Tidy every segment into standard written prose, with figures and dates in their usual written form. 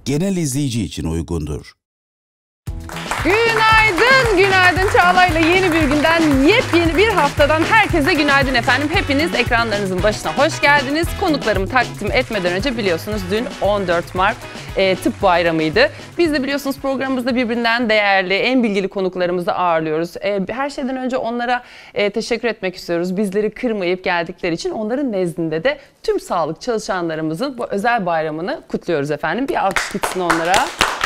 genel izleyici için uygundur. Günaydın, günaydın Çağla'yla yeni bir günden, yepyeni bir haftadan herkese günaydın efendim. Hepiniz ekranlarınızın başına hoş geldiniz. Konuklarımı takdim etmeden önce biliyorsunuz dün 14 Mart Tıp Bayramı'ydı. Biz de biliyorsunuz programımızda birbirinden değerli, en bilgili konuklarımızı ağırlıyoruz. Her şeyden önce onlara teşekkür etmek istiyoruz. Bizleri kırmayıp geldikleri için onların nezdinde de tüm sağlık çalışanlarımızın bu özel bayramını kutluyoruz efendim. Bir alkış gitsin onlara.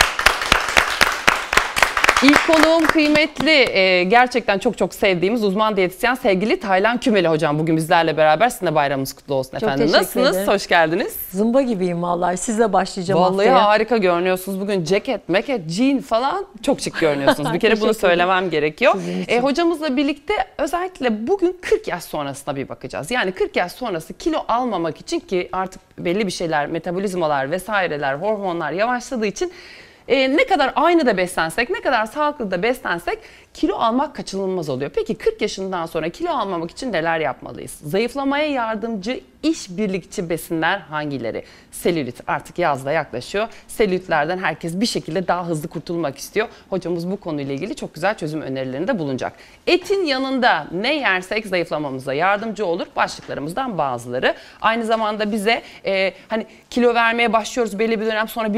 İlk konuğum kıymetli, gerçekten çok sevdiğimiz uzman diyetisyen sevgili Taylan Kümeli hocam bugün bizlerle beraber. Sizin de bayramınız kutlu olsun efendim. Çok Nasılsınız? ederim. Hoş geldiniz. Zımba gibiyim vallahi. Sizle başlayacağım vallahi haftaya. Harika görünüyorsunuz. Bugün ceket, meket, jean falan çok şık görünüyorsunuz. Bir kere bunu söylemem gerekiyor. Hocamızla birlikte özellikle bugün 40 yaş sonrasına bir bakacağız. Yani 40 yaş sonrası kilo almamak için, ki artık belli bir şeyler, metabolizmalar vesaireler, hormonlar yavaşladığı için ne kadar aynı da beslensek, ne kadar sağlıklı da beslensek kilo almak kaçınılmaz oluyor. Peki 40 yaşından sonra kilo almamak için neler yapmalıyız? Zayıflamaya yardımcı işbirlikçi besinler hangileri? Selülit artık yazda yaklaşıyor. Selülitlerden herkes bir şekilde daha hızlı kurtulmak istiyor. Hocamız bu konuyla ilgili çok güzel çözüm önerilerinde bulunacak. Etin yanında ne yersek zayıflamamıza yardımcı olur. Başlıklarımızdan bazıları. Aynı zamanda bize hani kilo vermeye başlıyoruz belli bir dönem sonra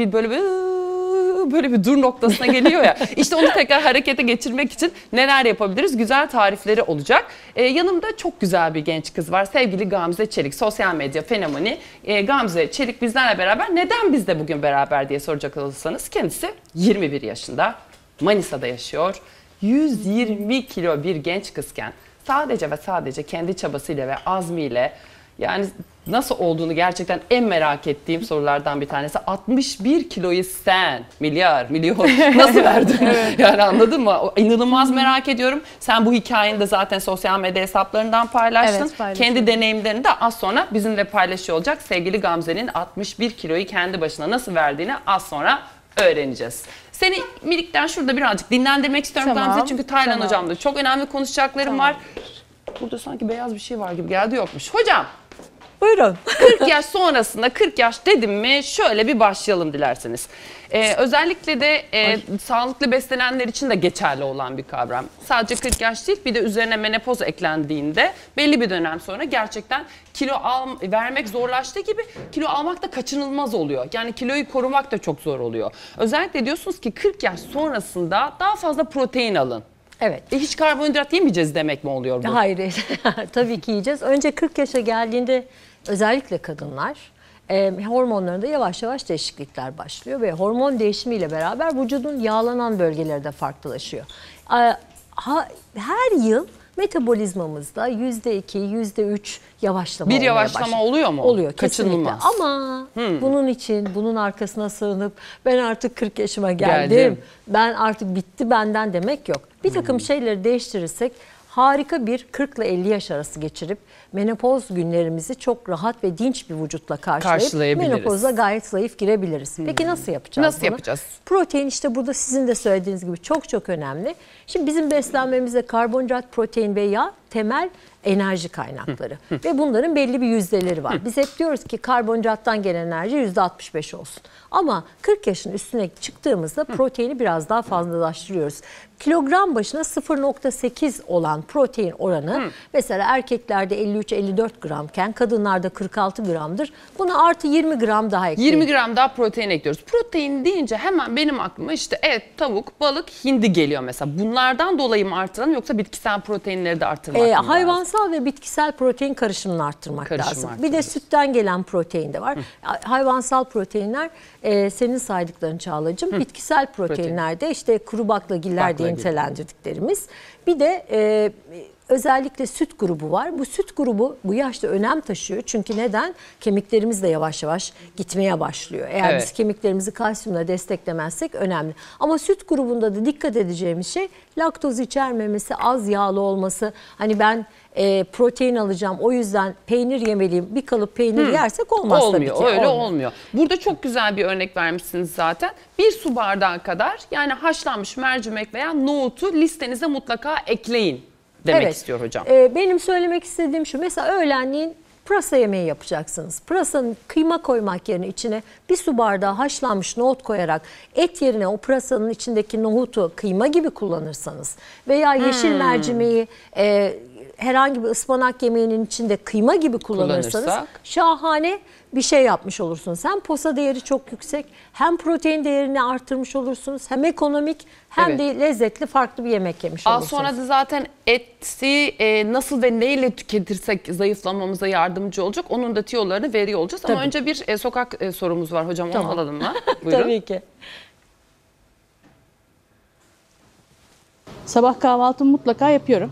böyle bir dur noktasına geliyor ya. İşte onu tekrar harekete geçirmek için neler yapabiliriz? Güzel tarifleri olacak. Yanımda çok güzel bir genç kız var. Sevgili Gamze Çelik, sosyal medya fenomeni. Gamze Çelik bizlerle beraber. Neden biz de bugün beraber diye soracak olursanız, kendisi 21 yaşında. Manisa'da yaşıyor. 120 kilo bir genç kızken sadece ve sadece kendi çabasıyla ve azmiyle, yani nasıl olduğunu gerçekten en merak ettiğim sorulardan bir tanesi. 61 kiloyu sen milyon nasıl verdin? Evet. Yani anladın mı? İnanılmaz merak ediyorum. Sen bu hikayeni de zaten sosyal medya hesaplarından paylaştın. Evet, kendi deneyimlerini de az sonra bizimle paylaşıyor olacak. Sevgili Gamze'nin 61 kiloyu kendi başına nasıl verdiğini az sonra öğreneceğiz. Seni minikten şurada birazcık dinlendirmek istiyorum Gamze. Çünkü Taylan hocamla çok önemli konuşacaklarım var. Burada sanki beyaz bir şey var gibi geldi, yokmuş. Hocam. Buyurun. 40 yaş sonrasında, 40 yaş dedim mi şöyle bir başlayalım dilerseniz. Özellikle de sağlıklı beslenenler için de geçerli olan bir kavram. Sadece 40 yaş değil, bir de üzerine menopoz eklendiğinde belli bir dönem sonra gerçekten kilo vermek zorlaştığı gibi kilo almak da kaçınılmaz oluyor. Yani kiloyu korumak da çok zor oluyor. Özellikle diyorsunuz ki 40 yaş sonrasında daha fazla protein alın. Evet. Hiç karbonhidrat yemeyeceğiz demek mi oluyor bu? Hayır. Tabii ki yiyeceğiz. Önce 40 yaşa geldiğinde özellikle kadınlar hormonlarında yavaş yavaş değişiklikler başlıyor ve hormon değişimiyle beraber vücudun yağlanan bölgeleri de farklılaşıyor. Her yıl metabolizmamızda %2, %3 yavaşlama bir yavaşlama başlıyor. Oluyor mu? Oluyor kesinlikle. Ama bunun için, bunun arkasına sığınıp ben artık 40 yaşıma geldim. Ben artık bitti benden demek yok. Bir takım şeyleri değiştirirsek harika bir 40 ile 50 yaş arası geçirip menopoz günlerimizi çok rahat ve dinç bir vücutla karşılayıp menopoza gayet zayıf girebiliriz. Peki nasıl yapacağız Nasıl yapacağız? Protein işte burada sizin de söylediğiniz gibi çok önemli. Şimdi bizim beslenmemizde karbonhidrat, protein ve yağ temel enerji kaynakları. Ve bunların belli bir yüzdeleri var. Biz hep diyoruz ki karbonhidrattan gelen enerji %65 olsun. Ama 40 yaşın üstüne çıktığımızda proteini biraz daha fazlalaştırıyoruz. Kilogram başına 0,8 olan protein oranı mesela erkeklerde 53-54 gramken kadınlarda 46 gramdır. Buna artı 20 gram daha ekliyoruz. 20 gram daha protein ekliyoruz. Protein deyince hemen benim aklıma işte et, tavuk, balık, hindi geliyor mesela. Bunlardan dolayı mı artıralım yoksa bitkisel proteinleri de artırmak mı hayvansal ve bitkisel protein karışımını arttırmak lazım. Bir de sütten gelen protein de var. Hayvansal proteinler senin saydıkların Çağla'cığım. Bitkisel proteinlerde işte kuru baklagiller diye nitelendirdiklerimiz. Bir de özellikle süt grubu var. Bu süt grubu bu yaşta önem taşıyor. Çünkü neden? Kemiklerimiz de yavaş yavaş gitmeye başlıyor. Eğer biz kemiklerimizi kalsiyumla desteklemezsek önemli. Ama süt grubunda da dikkat edeceğimiz şey laktoz içermemesi, az yağlı olması. Hani ben protein alacağım, o yüzden peynir yemeliyim. Bir kalıp peynir yersek olmaz tabii ki. Öyle olmuyor. Burada çok güzel bir örnek vermişsiniz zaten. Bir su bardağı kadar, yani haşlanmış mercimek veya nohutu listenize mutlaka ekleyin demek istiyor hocam. Benim söylemek istediğim şu. Mesela öğlenleyin Pırasa yemeği yapacaksınız. Pırasanın kıyma koymak yerine içine bir su bardağı haşlanmış nohut koyarak et yerine o pırasanın içindeki nohutu kıyma gibi kullanırsanız veya yeşil mercimeği herhangi bir ıspanak yemeğinin içinde kıyma gibi kullanırsanız şahane bir şey yapmış olursunuz. Hem posa değeri çok yüksek, hem protein değerini artırmış olursunuz, hem ekonomik hem de lezzetli farklı bir yemek yemiş olursunuz. Sonra da zaten eti nasıl ve neyle tüketirsek zayıflamamıza yardımcı olacak. Onun da tiyolarını veriyor olacağız. Ama önce bir sokak sorumuz var hocam. Onu alalım mı? Buyurun. Tabii ki. Sabah kahvaltımı mutlaka yapıyorum.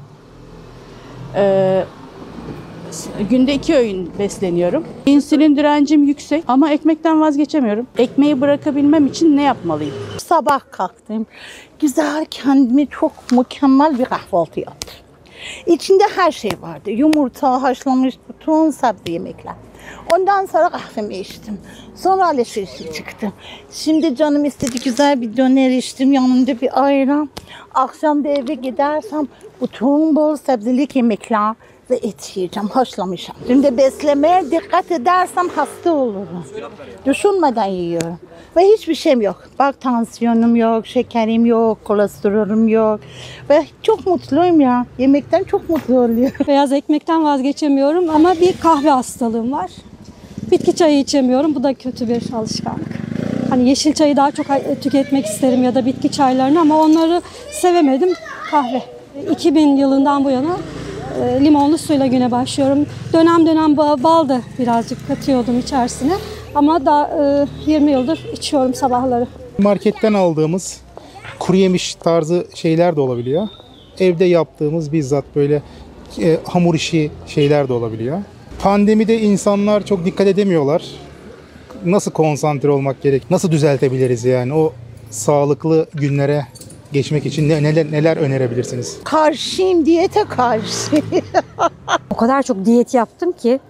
Günde 2 öğün besleniyorum. İnsülin direncim yüksek ama ekmekten vazgeçemiyorum. Ekmeği bırakabilmem için ne yapmalıyım? Sabah kalktım. Güzel, kendime çok mükemmel bir kahvaltı yaptım. İçinde her şey vardı. Yumurta, haşlanmış bütün sebze yemekler. Ondan sonra kahvemi içtim. Sonra alışverişe çıktım. Şimdi canım istedi, güzel bir döner içtim. Yanında bir ayran. Akşam da eve gidersem bütün bol sebzelik yemekler ve et yiyeceğim, haşlamışım. Şimdi beslemeye dikkat edersem hasta olurum. Düşünmeden yiyorum. Ve hiçbir şeyim yok. Bak, tansiyonum yok, şekerim yok, kolesterolüm yok. Ve çok mutluyum ya. Yemekten çok mutlu oluyorum. Beyaz ekmekten vazgeçemiyorum ama bir kahve hastalığım var. Bitki çayı içemiyorum. Bu da kötü bir alışkanlık. Hani yeşil çayı daha çok tüketmek isterim ya da bitki çaylarını ama onları sevemedim. Kahve. 2000 yılından bu yana limonlu suyla güne başlıyorum. Dönem dönem bal da birazcık katıyordum içerisine. Ama da 20 yıldır içiyorum sabahları. Marketten aldığımız kuru yemiş tarzı şeyler de olabiliyor. Evde yaptığımız bizzat böyle hamur işi şeyler de olabiliyor. Pandemide insanlar çok dikkat edemiyorlar. Nasıl konsantre olmak gerek? Nasıl düzeltebiliriz yani o sağlıklı günlere geçmek için neler önerebilirsiniz? Karşıyım, diyete karşı. O kadar çok diyet yaptım ki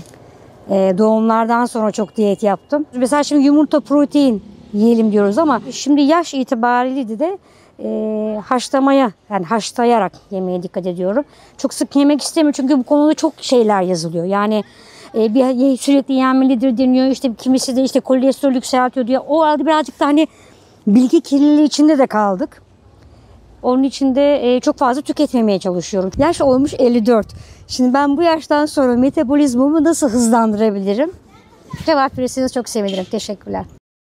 doğumlardan sonra çok diyet yaptım. Mesela şimdi yumurta, protein yiyelim diyoruz ama şimdi yaş itibariyle de haşlamaya, yani haşlayarak yemeye dikkat ediyorum. Çok sık yemek istemiyorum çünkü bu konuda çok şeyler yazılıyor. Yani sürekli yenmelidir deniyor. İşte kimisi de işte kolesterol yükseltiyor diyor. O arada birazcık da hani bilgi kirliliği içinde de kaldık. Onun için de çok fazla tüketmemeye çalışıyorum. Yaş olmuş 54. Şimdi ben bu yaştan sonra metabolizmamı nasıl hızlandırabilirim? Cevap verirseniz çok sevinirim. Teşekkürler.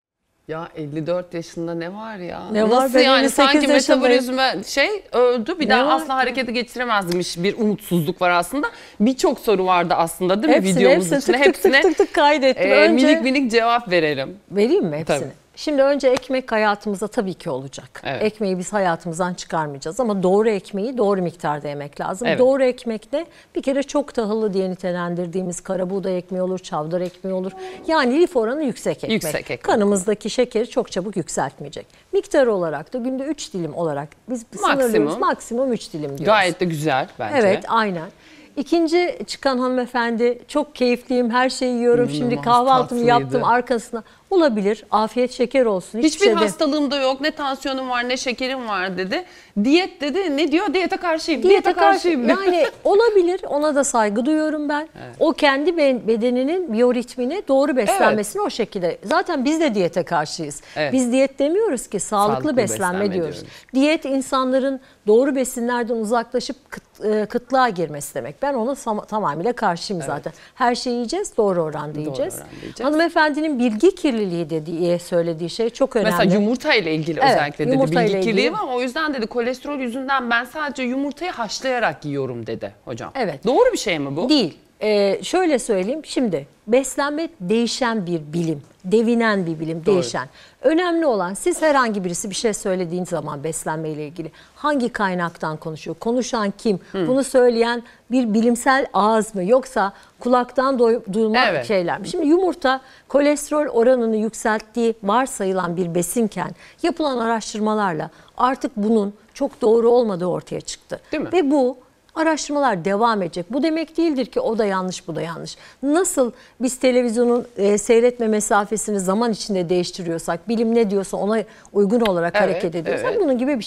Ya 54 yaşında ne var ya? Ne var? Nasıl Ben yani? 58 Sanki yaşındayım. metabolizma öldü. Bir daha asla harekete geçiremezmiş bir umutsuzluk var aslında. Birçok soru vardı aslında değil mi videomuz içinde? Hepsine tık kaydettim. Önce minik cevap verelim. vereyim mi hepsini? Tabii. Şimdi önce ekmek hayatımızda tabii ki olacak. Evet. Ekmeği biz hayatımızdan çıkarmayacağız ama doğru ekmeği doğru miktarda yemek lazım. Evet. Doğru ekmekte bir kere çok tahıllı diye nitelendirdiğimiz kara buğday ekmeği olur, çavdar ekmeği olur. Yani lif oranı yüksek ekmek. Yüksek ekmek. Kanımızdaki şekeri çok çabuk yükseltmeyecek. Miktar olarak da günde 3 dilim olarak biz sınırlıyoruz. Maksimum 3 dilim diyoruz. Gayet de güzel bence. Evet, aynen. İkinci çıkan hanımefendi, çok keyifliyim, her şeyi yiyorum. Şimdi İnanılmaz kahvaltımı tatlıydı. yaptım arkasına. Olabilir, afiyet şeker olsun. Hiçbir hastalığım da yok, ne tansiyonum var, ne şekerim var dedi. Diyet dedi, ne diyor? Diyete karşıyım. Diyete karşıyım. yani olabilir, ona da saygı duyuyorum ben. Evet. O kendi bedeninin biyoritmini doğru beslenmesini o şekilde. Zaten biz de diyete karşıyız. Evet. Biz diyet demiyoruz ki, sağlıklı beslenme diyoruz. Diyet insanların doğru besinlerden uzaklaşıp kıtlığa girmesi demek. Ben ona tamamıyla karşıyım zaten. Her şeyi yiyeceğiz, doğru oranda yiyeceğiz. Hanımefendinin bilgi kirliliği diye söylediği şey çok önemli. Mesela yumurta ile ilgili özellikle dedi. Bilgi kirliliği var ama o yüzden dedi kolesterol yüzünden ben sadece yumurtayı haşlayarak yiyorum dedi hocam. Evet. Doğru bir şey mi bu? Değil. Şöyle söyleyeyim, şimdi beslenme değişen bir bilim, devinen bir bilim, değişen. Önemli olan, siz herhangi birisi bir şey söylediğin zaman beslenme ile ilgili hangi kaynaktan konuşuyor, konuşan kim, bunu söyleyen bir bilimsel ağız mı yoksa kulaktan duyma şeyler mi? Şimdi yumurta kolesterol oranını yükselttiği varsayılan bir besinken yapılan araştırmalarla artık bunun çok doğru olmadığı ortaya çıktı. Değil mi? Ve bu araştırmalar devam edecek. Bu demek değildir ki o da yanlış, bu da yanlış. Nasıl biz televizyonun seyretme mesafesini zaman içinde değiştiriyorsak, bilim ne diyorsa ona uygun olarak hareket ediyorsak bunun gibi bir şey.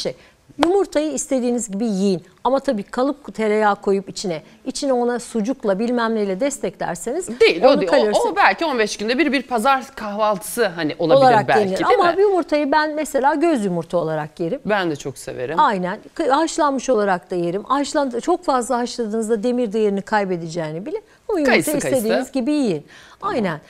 Yumurtayı istediğiniz gibi yiyin. Ama tabii kalıp tereyağı koyup içine ona sucukla bilmem neyle desteklerseniz Değil, o değil. kalorisi O belki 15 günde bir pazar kahvaltısı hani olabilir olarak belki, yenir. değil Ama mi? yumurtayı ben mesela göz yumurta olarak yerim. Ben de çok severim. Aynen. Haşlanmış olarak da yerim. Çok fazla haşladığınızda demir değerini kaybedeceğini bilin. O yumurtayı istediğiniz gibi yiyin. Aynen.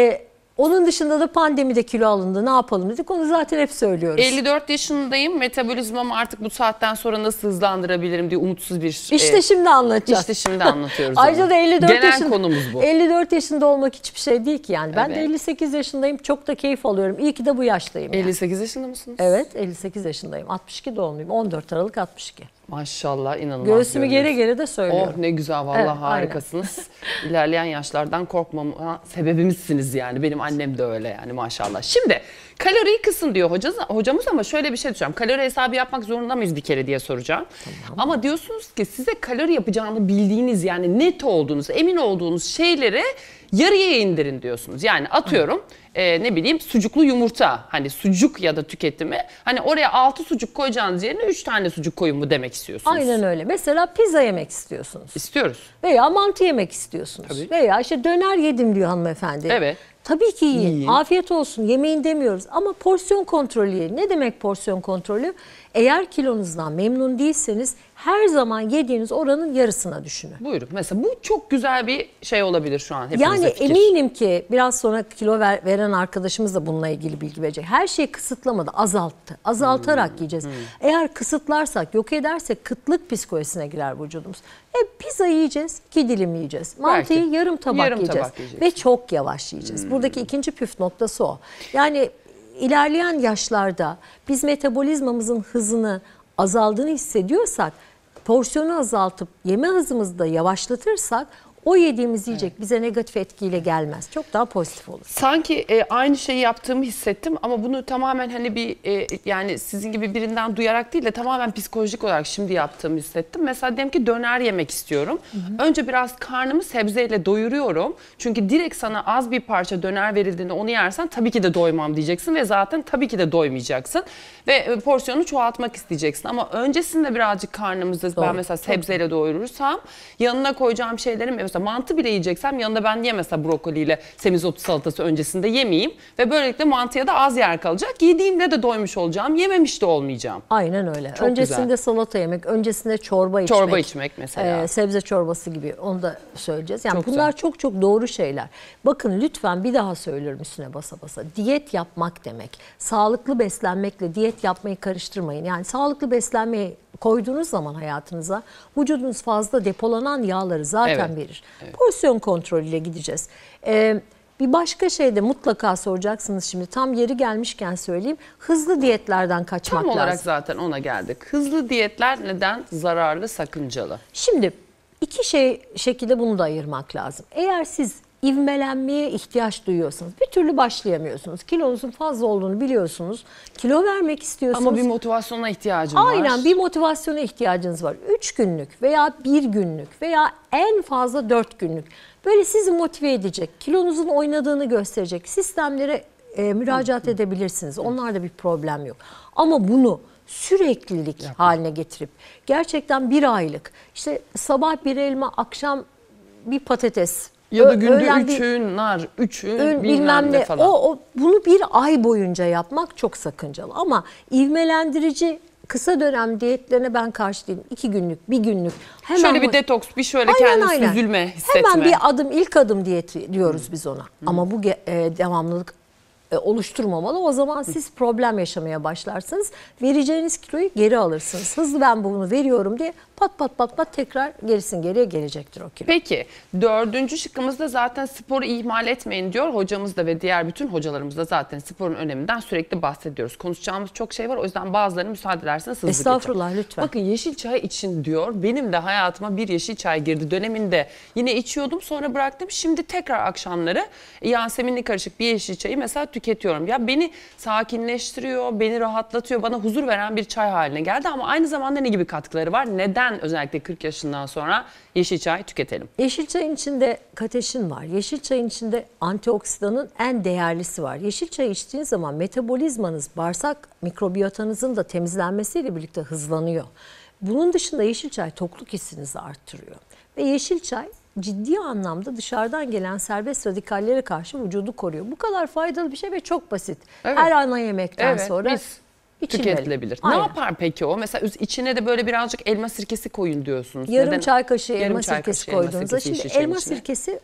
Onun dışında da pandemide kilo alındı. Ne yapalım dedik. Onu zaten hep söylüyoruz. 54 yaşındayım. Metabolizmamı artık bu saatten sonra nasıl hızlandırabilirim diye umutsuz bir... İşte şimdi anlatacağız. İşte şimdi anlatıyoruz. Ayrıca da 54 Genel yaşında, konumuz bu. 54 yaşında olmak hiçbir şey değil ki yani. Ben de Evet. 58 yaşındayım. Çok da keyif alıyorum. İyi ki de bu yaştayım. Yani. 58 yaşında mısınız? Evet, 58 yaşındayım. 62 doğumluyum. 14 Aralık 62. Maşallah, inanılmaz. Göğsümü geri görünüyorsunuz. geri de söylüyorum. Oh ne güzel, vallahi Evet, harikasınız. İlerleyen yaşlardan korkmama sebebimizsiniz yani. Benim annem de öyle yani maşallah. Şimdi kaloriyi kısın diyor hocamız ama şöyle bir şey düşünüyorum. Kalori hesabı yapmak zorunda mıyız bir kere diye soracağım. Tamam. Ama diyorsunuz ki size kalori yapacağını bildiğiniz, yani net olduğunuz, emin olduğunuz şeyleri yarıya indirin diyorsunuz. Yani atıyorum ne bileyim sucuklu yumurta, hani sucuk ya da tüketimi, hani oraya 6 sucuk koyacağınız yerine 3 tane sucuk koyun mu demek istiyorsunuz? Aynen öyle. Mesela pizza yemek istiyorsunuz. İstiyoruz. Veya mantı yemek istiyorsunuz. Tabii. Veya işte döner yedim diyor hanımefendi. Evet. Tabii ki yiyin. Yiyin. Afiyet olsun. Yemeyin demiyoruz. Ama porsiyon kontrolü yiyin. Ne demek porsiyon kontrolü? Eğer kilonuzdan memnun değilseniz her zaman yediğiniz oranın yarısına düşünün. Buyurun. Mesela bu çok güzel bir şey olabilir şu an hepimize Yani fikir. eminim ki biraz sonra kilo veren arkadaşımız da bununla ilgili bilgi verecek. Her şeyi kısıtlamadı, azalttı. Azaltarak yiyeceğiz. Eğer kısıtlarsak, yok edersek kıtlık psikolojisine girer vücudumuz. Pizza yiyeceğiz, 2 dilim yiyeceğiz. Mantıyı Belki. yarım tabak yiyeceğiz. Ve çok yavaş yiyeceğiz. Buradaki ikinci püf noktası o. Yani ilerleyen yaşlarda biz metabolizmamızın hızını azaldığını hissediyorsak, porsiyonu azaltıp yeme hızımızı da yavaşlatırsak o yediğimiz yiyecek bize negatif etkiyle gelmez. Çok daha pozitif olur. Sanki aynı şeyi yaptığımı hissettim ama bunu tamamen hani bir yani sizin gibi birinden duyarak değil de tamamen psikolojik olarak şimdi yaptığımı hissettim. Mesela diyelim ki döner yemek istiyorum. Önce biraz karnımı sebzeyle doyuruyorum. Çünkü direkt sana az bir parça döner verildiğinde onu yersen tabii ki de doymam diyeceksin ve zaten tabii ki de doymayacaksın. Ve porsiyonu çoğaltmak isteyeceksin. Ama öncesinde birazcık karnımızı ben mesela sebzeyle doyurursam yanına koyacağım şeylerin, mesela mantı bile yiyeceksem yanında ben niye mesela brokoliyle semizotu salatası öncesinde yemeyeyim ve böylelikle mantıya da az yer kalacak. Yediğimde de doymuş olacağım, yememiş de olmayacağım. Aynen öyle. Çok öncesinde güzel. salata yemek, öncesinde çorba içmek. Çorba içmek mesela. Sebze çorbası gibi, onu da söyleyeceğiz. Yani Çok bunlar güzel. çok çok doğru şeyler. Bakın lütfen bir daha söylüyorum üstüne basa basa. Diyet yapmak demek. Sağlıklı beslenmekle diyet yapmayı karıştırmayın. Yani sağlıklı beslenmeyi koyduğunuz zaman hayatınıza vücudunuz fazla depolanan yağları zaten verir. Evet. Porsiyon kontrolüyle gideceğiz. Bir başka şey de mutlaka soracaksınız şimdi. Tam yeri gelmişken söyleyeyim. Hızlı diyetlerden kaçmak lazım. Tam olarak zaten ona geldik. Hızlı diyetler neden zararlı, sakıncalı? Şimdi iki şekilde bunu da ayırmak lazım. Eğer siz ivmelenmeye ihtiyaç duyuyorsunuz, bir türlü başlayamıyorsunuz, kilonuzun fazla olduğunu biliyorsunuz, kilo vermek istiyorsunuz. Ama bir motivasyona ihtiyacım var. Aynen, bir motivasyona ihtiyacınız var. 3 günlük veya 1 günlük veya en fazla 4 günlük. Böyle sizi motive edecek, kilonuzun oynadığını gösterecek sistemlere müracaat edebilirsiniz. Onlarda bir problem yok. Ama bunu süreklilik haline getirip gerçekten bir aylık, işte sabah bir elma, akşam bir patates, ya da günde 3 öğün nar, 3 öğün bilmem ne falan. Bunu bir ay boyunca yapmak çok sakıncalı. Ama ivmelendirici kısa dönem diyetlerine ben karşı değilim. 2 günlük, 1 günlük. Hemen şöyle bir detoks, bir şöyle kendini süzülme, hissetme. Hemen ilk adım diyeti diyoruz biz ona. Ama bu devamlılık oluşturmamalı. O zaman siz problem yaşamaya başlarsınız. Vereceğiniz kiloyu geri alırsınız. Hızlı ben bunu veriyorum diye pat tekrar geriye gelecektir o kilo. Peki 4. şıkkımızda zaten sporu ihmal etmeyin diyor. Hocamız da ve diğer bütün hocalarımız da zaten sporun öneminden sürekli bahsediyoruz. Konuşacağımız çok şey var. O yüzden bazılarını müsaade ederseniz hızlı geçelim. Estağfurullah, lütfen. Bakın yeşil çay için diyor. Benim de hayatıma bir yeşil çay girdi. Döneminde yine içiyordum, sonra bıraktım. Şimdi tekrar akşamları Yaseminli karışık bir yeşil çayı mesela tüketiyorum. Ya beni sakinleştiriyor, beni rahatlatıyor, bana huzur veren bir çay haline geldi ama aynı zamanda ne gibi katkıları var? Neden neden özellikle 40 yaşından sonra yeşil çay tüketelim? Yeşil çayın içinde kateşin var. Yeşil çayın içinde antioksidanın en değerlisi var. Yeşil çay içtiğiniz zaman metabolizmanız, bağırsak mikrobiyotanızın da temizlenmesiyle birlikte hızlanıyor. Bunun dışında yeşil çay tokluk hissinizi arttırıyor. Ve yeşil çay ciddi anlamda dışarıdan gelen serbest radikallere karşı vücudu koruyor. Bu kadar faydalı bir şey ve çok basit. Evet. Her ana yemekten sonra içilmeli. Tüketilebilir. Aynen. Ne yapar peki o? Mesela içine de böyle birazcık elma sirkesi koyun diyorsunuz. Yarım çay kaşığı elma çay sirkesi kaşığı elma koyduğunuzda, sirkesi şimdi yeşil çayın elma içine. sirkesi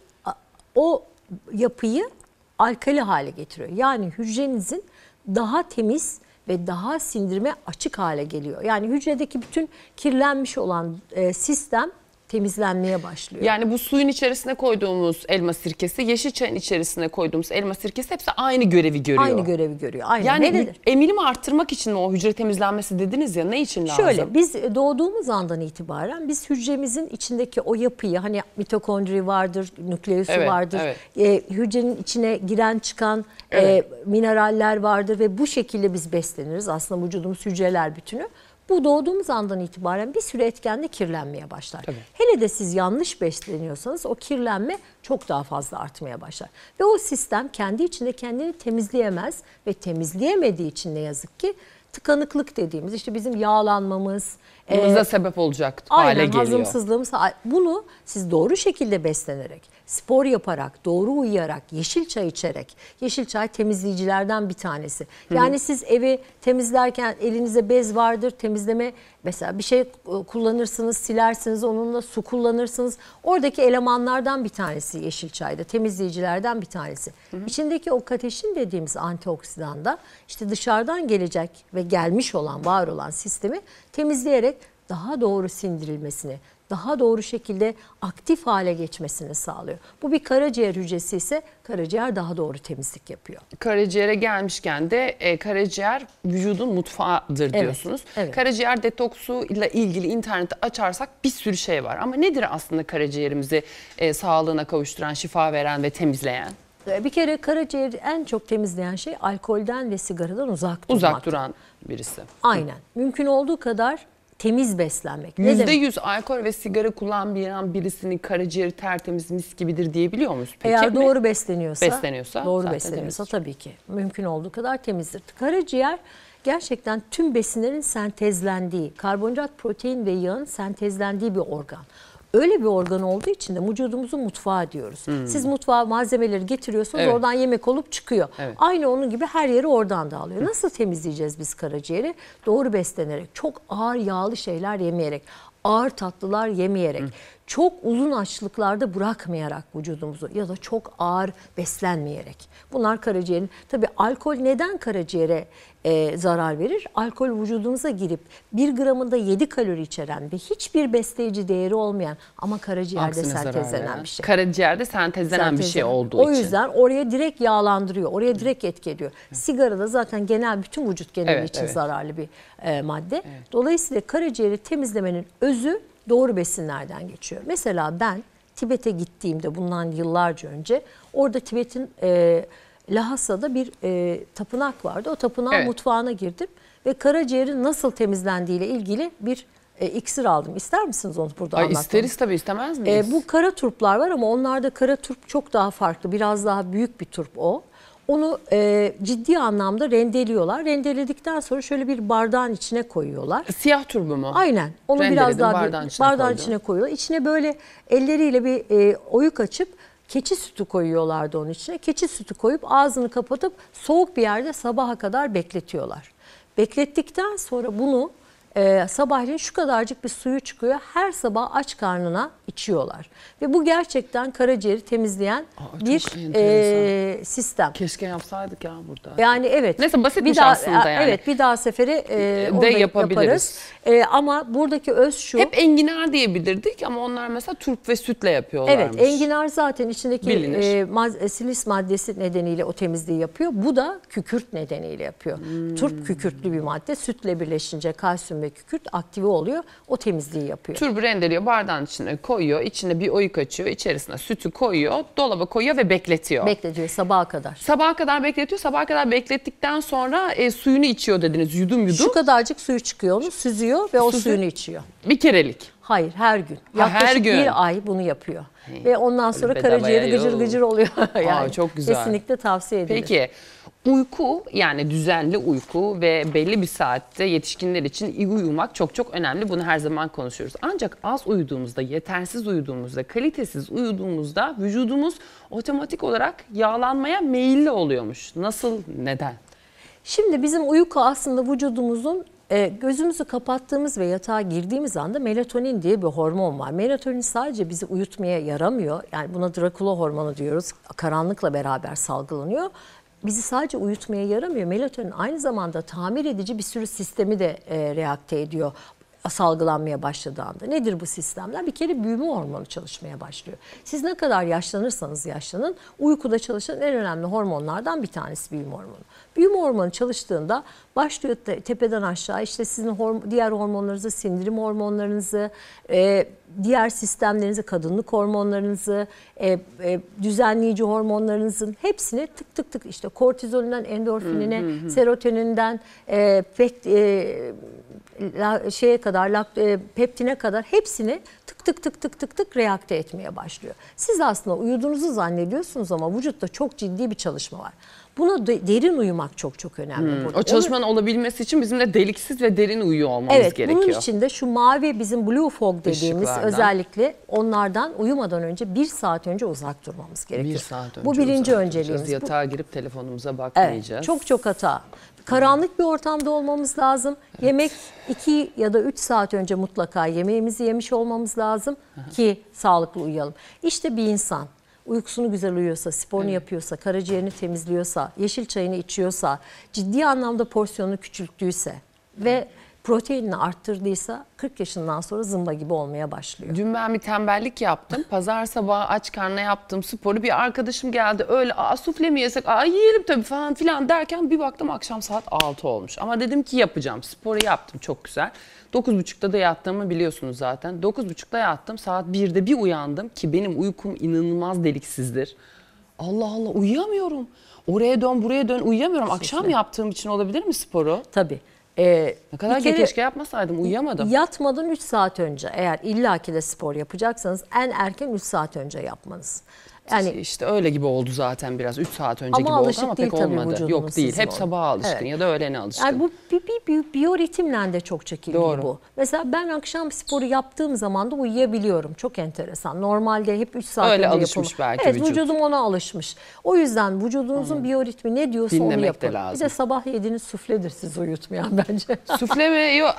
o yapıyı alkali hale getiriyor. Yani hücrenizin daha temiz ve daha sindirime açık hale geliyor. Yani hücredeki bütün kirlenmiş olan sistem temizlenmeye başlıyor. Yani bu suyun içerisine koyduğumuz elma sirkesi, yeşil çayın içerisine koyduğumuz elma sirkesi hepsi aynı görevi görüyor. Aynı görevi görüyor. Aynen. Yani emilimi arttırmak için mi o hücre temizlenmesi dediniz ya, ne için lazım? Şöyle, biz doğduğumuz andan itibaren biz hücremizin içindeki o yapıyı, hani mitokondri vardır, nükleüsü vardır, hücrenin içine giren çıkan mineraller vardır ve bu şekilde biz besleniriz. Aslında vücudumuz hücreler bütünü. Bu doğduğumuz andan itibaren bir sürü etkenle kirlenmeye başlar. Tabii. Hele de siz yanlış besleniyorsanız o kirlenme çok daha fazla artmaya başlar. Ve o sistem kendi içinde kendini temizleyemez ve temizleyemediği için ne yazık ki tıkanıklık dediğimiz, işte bizim yağlanmamız, Bize sebep olacak hale geliyor. hazımsızlığımız, bunu siz doğru şekilde beslenerek, spor yaparak, doğru uyuyarak, yeşil çay içerek, yeşil çay temizleyicilerden bir tanesi. Yani siz evi temizlerken elinize bez vardır, temizleme, mesela bir şey kullanırsınız, silersiniz, onunla su kullanırsınız. Oradaki elemanlardan bir tanesi yeşil çayda, temizleyicilerden bir tanesi. İçindeki o kateşin dediğimiz antioksidan da işte dışarıdan gelecek ve gelmiş olan, var olan sistemi temizleyerek daha doğru sindirilmesini, daha doğru şekilde aktif hale geçmesini sağlıyor. Bu bir karaciğer hücresi ise karaciğer daha doğru temizlik yapıyor. Karaciğere gelmişken de karaciğer vücudun mutfağıdır diyorsunuz. Evet. Karaciğer detoksu ile ilgili internette açarsak bir sürü şey var. Ama nedir aslında karaciğerimizi sağlığına kavuşturan, şifa veren ve temizleyen? Bir kere karaciğeri en çok temizleyen şey alkolden ve sigaradan uzak durmak. Uzak duran birisi. Aynen. Mümkün olduğu kadar temiz beslenmek. Ne demek? %100 alkol ve sigara kullanmayan birisinin karaciğeri tertemiz, mis gibidir diyebiliyor muyuz peki? Eğer doğru besleniyorsa doğru besleniyorsa tabii ki. Mümkün olduğu kadar temizdir. Karaciğer gerçekten tüm besinlerin sentezlendiği, karbonhidrat, protein ve yağın sentezlendiği bir organ. Öyle bir organ olduğu için de vücudumuzun mutfağı diyoruz. Siz mutfağa malzemeleri getiriyorsunuz, oradan yemek olup çıkıyor. Aynı onun gibi her yeri oradan da alıyor. Nasıl temizleyeceğiz biz karaciğeri? Doğru beslenerek, çok ağır yağlı şeyler yemeyerek, ağır tatlılar yemeyerek, çok uzun açlıklarda bırakmayarak vücudumuzu ya da çok ağır beslenmeyerek. Bunlar karaciğerin, tabii alkol neden karaciğere zarar verir? Alkol vücudumuza girip 1 gramında 7 kalori içeren ve hiçbir besleyici değeri olmayan ama karaciğerde sentezlenen bir şey. Karaciğerde sentezlenen bir şey olduğu için. O yüzden oraya direkt yağlandırıyor, oraya direkt etki ediyor. Sigara da zaten bütün vücut geneli için zararlı bir madde. Dolayısıyla karaciğeri temizlemenin özü doğru besinlerden geçiyor. Mesela ben Tibet'e gittiğimde bundan yıllarca önce orada Tibet'in Lhasa'da bir tapınak vardı. O tapınağın mutfağına girdim ve karaciğerin nasıl temizlendiğiyle ilgili bir iksir aldım. İster misiniz onu burada anlatmamı? İsteriz tabii, istemez miyiz? Bu kara turplar var ama onlarda kara turp çok daha farklı. Biraz daha büyük bir turp o. Onu ciddi anlamda rendeliyorlar. Rendeledikten sonra şöyle bir bardağın içine koyuyorlar. Siyah turbu mu? Aynen. Onu biraz daha bardağın içine koyuyorlar. İçine böyle elleriyle bir oyuk açıp keçi sütü koyuyorlardı onun içine. Keçi sütü koyup ağzını kapatıp soğuk bir yerde sabaha kadar bekletiyorlar. Beklettikten sonra bunu sabahleyin şu kadarcık bir suyu çıkıyor. Her sabah aç karnına içiyorlar. Ve bu gerçekten karaciğeri temizleyen bir sistem. Keşke yapsaydık ya burada. Yani evet. Neyse basitmiş aslında yani. Evet, bir daha sefere onu de da yapabiliriz. Yaparız. Ama buradaki öz şu. Hep enginar diyebilirdik ama onlar mesela turp ve sütle yapıyorlarmış. Evet, enginar zaten içindeki silis maddesi nedeniyle o temizliği yapıyor. Bu da kükürt nedeniyle yapıyor. Turp kükürtlü bir madde. Sütle birleşince kalsiyum ve kükürt aktive oluyor. O temizliği yapıyor. Turbu rendeliyor, bardağın içine koyuyor. İçine bir oyuk açıyor. İçerisine sütü koyuyor. Dolaba koyuyor ve bekletiyor. Bekletiyor sabaha kadar. Sabaha kadar bekletiyor. Sabaha kadar beklettikten sonra suyunu içiyor dediniz. Yudum yudum. Şu kadarcık suyu çıkıyor, onu süzüyor ve o suyunu içiyor. Bir kerelik. Hayır, her gün. Her Yaklaşık gün. bir ay bunu yapıyor. Ve ondan sonra bedavaya karaciğeri gıcır yok. gıcır oluyor. Yani çok güzel. Kesinlikle tavsiye edilir. Peki uyku, yani düzenli uyku ve belli bir saatte yetişkinler için iyi uyumak çok çok önemli. Bunu her zaman konuşuyoruz. Ancak az uyuduğumuzda, yetersiz uyuduğumuzda, kalitesiz uyuduğumuzda vücudumuz otomatik olarak yağlanmaya meyilli oluyormuş. Nasıl, neden? Şimdi bizim uyku aslında vücudumuzun gözümüzü kapattığımız ve yatağa girdiğimiz anda melatonin diye bir hormon var. Melatonin sadece bizi uyutmaya yaramıyor. Yani buna Drakula hormonu diyoruz. Karanlıkla beraber salgılanıyor. Bizi sadece uyutmaya yaramıyor. Melatonin aynı zamanda tamir edici bir sürü sistemi de reakte ediyor salgılanmaya başladığı anda. Nedir bu sistemler? Bir kere büyüme hormonu çalışmaya başlıyor. Siz ne kadar yaşlanırsanız yaşlanın, uykuda çalışan en önemli hormonlardan bir tanesi büyüme hormonu. Büyüme hormonu çalıştığında başlıyor tepeden aşağı işte sizin diğer hormonlarınızı, sindirim hormonlarınızı, diğer sistemlerinizi, kadınlık hormonlarınızı, düzenleyici hormonlarınızın hepsini tık tık tık işte kortizolünden endorfinine, serotoninden peptine kadar hepsini tık tık tık tık tık tık reakte etmeye başlıyor. Siz aslında uyuduğunuzu zannediyorsunuz ama vücutta çok ciddi bir çalışma var. Buna derin uyumak çok çok önemli. O çalışmanın olabilmesi için bizim de deliksiz ve derin uyuyor olmamız gerekiyor. Bunun için de şu mavi bizim blue fog dediğimiz özellikle onlardan uyumadan önce 1 saat önce uzak durmamız gerekiyor. 1 saat önce bu birinci önceliğimiz. Yatağa girip telefonumuza bakmayacağız. Evet, çok çok hata. Karanlık bir ortamda olmamız lazım. Evet. Yemek 2 ya da 3 saat önce mutlaka yemeğimizi yemiş olmamız lazım ki sağlıklı uyuyalım. İşte bir insan uykusunu güzel uyuyorsa, sporunu yapıyorsa, karaciğerini temizliyorsa, yeşil çayını içiyorsa, ciddi anlamda porsiyonunu küçülttüyse ve proteinini arttırdıysa 40 yaşından sonra zımba gibi olmaya başlıyor. Dün ben bir tembellik yaptım. Pazar sabahı aç karnına yaptım sporu. Bir arkadaşım geldi öyle sufle mi yesek yiyelim tabii falan filan derken bir baktım akşam saat 6 olmuş. Ama dedim ki yapacağım. Sporu yaptım çok güzel. 9.30'da da yattığımı biliyorsunuz zaten. 9.30'da yattım, saat 1'de bir uyandım ki benim uykum inanılmaz deliksizdir. Allah Allah uyuyamıyorum. Oraya dön buraya dön uyuyamıyorum. Akşam yaptığım için olabilir mi sporu? Tabii. Ne kadar keşke yapmasaydım, uyuyamadım. Yatmadan 3 saat önce eğer illaki de spor yapacaksanız en erken 3 saat önce yapmanız. Yani işte öyle gibi oldu zaten biraz 3 saat önce gibi oldu ama pek olmadı. Yok değil. Hep sabaha alışkın ya da öğlene alışkın. Yani bu bir biyoritimle de çok çekildi bu. Mesela ben akşam sporu yaptığım zaman da uyuyabiliyorum. Çok enteresan. Normalde hep 3 saat öyle önce alışmış belki evet, vücut. Vücudum ona alışmış. O yüzden vücudunuzun biyoritmi ne diyorsa dinlemek onu yapın. de lazım. Bir de sabah yediğiniz sufledir sizi uyutmayan bence. Sufle mi? Yok.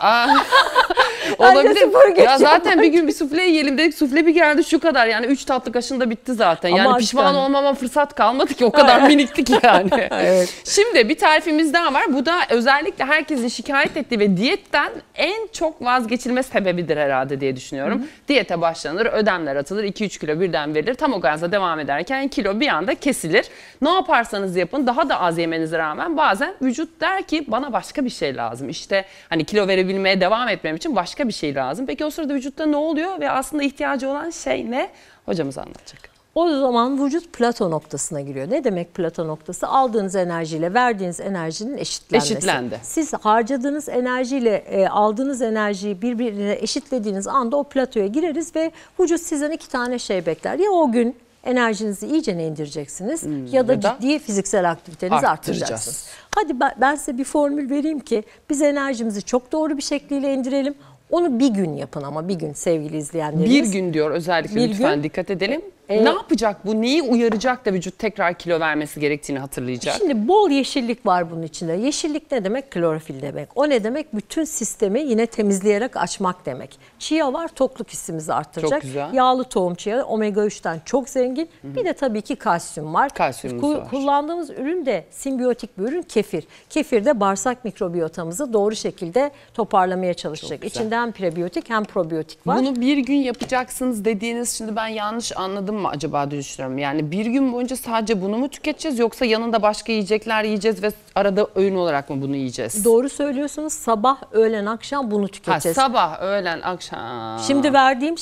Olabilir. Ya zaten bir gün bir sufle yiyelim dedik. Sufle bir geldi şu kadar. Yani 3 tatlı kaşığında bitti zaten. Yani ama pişman olmama fırsat kalmadı ki. O kadar minikti ki yani. Evet. Şimdi bir tarifimiz daha var. Bu da özellikle herkesin şikayet ettiği ve diyetten en çok vazgeçilme sebebidir herhalde diye düşünüyorum. Diyete başlanır, ödemler atılır, 2-3 kilo birden verilir. Tam o gazla devam ederken kilo bir anda kesilir. Ne yaparsanız yapın daha da az yemenize rağmen bazen vücut der ki bana başka bir şey lazım. İşte hani kilo verebilmeye devam etmem için başka bir şey lazım. Peki o sırada vücutta ne oluyor ve aslında ihtiyacı olan şey ne? Hocamız anlatacak. O zaman vücut plato noktasına giriyor. Ne demek plato noktası? Aldığınız enerjiyle verdiğiniz enerjinin eşitlenmesi. Eşitlendi. Siz harcadığınız enerjiyle aldığınız enerjiyi birbirine eşitlediğiniz anda o platoya gireriz ve vücut sizden 2 tane şey bekler. Ya o gün enerjinizi iyice indireceksiniz ya da ciddi fiziksel aktivitenizi arttıracaksınız. Hadi ben size bir formül vereyim ki biz enerjimizi çok doğru bir şekliyle indirelim. Onu bir gün yapın ama bir gün sevgili izleyenlerimiz. Bir gün diyor özellikle lütfen dikkat edelim. Ne yapacak bu? Neyi uyaracak da vücut tekrar kilo vermesi gerektiğini hatırlayacak? Şimdi bol yeşillik var bunun içinde. Yeşillik ne demek? Klorofil demek. O ne demek? Bütün sistemi yine temizleyerek açmak demek. Chia var, tokluk hissimizi arttıracak. Çok güzel. Yağlı tohum chia, omega 3'ten çok zengin. Bir de tabii ki kalsiyum var. Kalsiyumumuz var. Kullandığımız ürün de simbiyotik bir ürün kefir. Kefir de bağırsak mikrobiyotamızı doğru şekilde toparlamaya çalışacak. İçinde hem prebiyotik hem probiyotik var. Bunu bir gün yapacaksınız dediğiniz, şimdi ben yanlış anladım abartalım mı acaba diye düşünüyorum. Yani bir gün boyunca sadece bunu mu tüketeceğiz yoksa yanında başka yiyecekler yiyeceğiz ve arada öğün olalar mı bunu yiyeceğiz? Doğru söylüyorsunuz. Sabah, öğlen, akşam bunu tüketeceğiz. Sabah, öğlen, akşam. Şimdi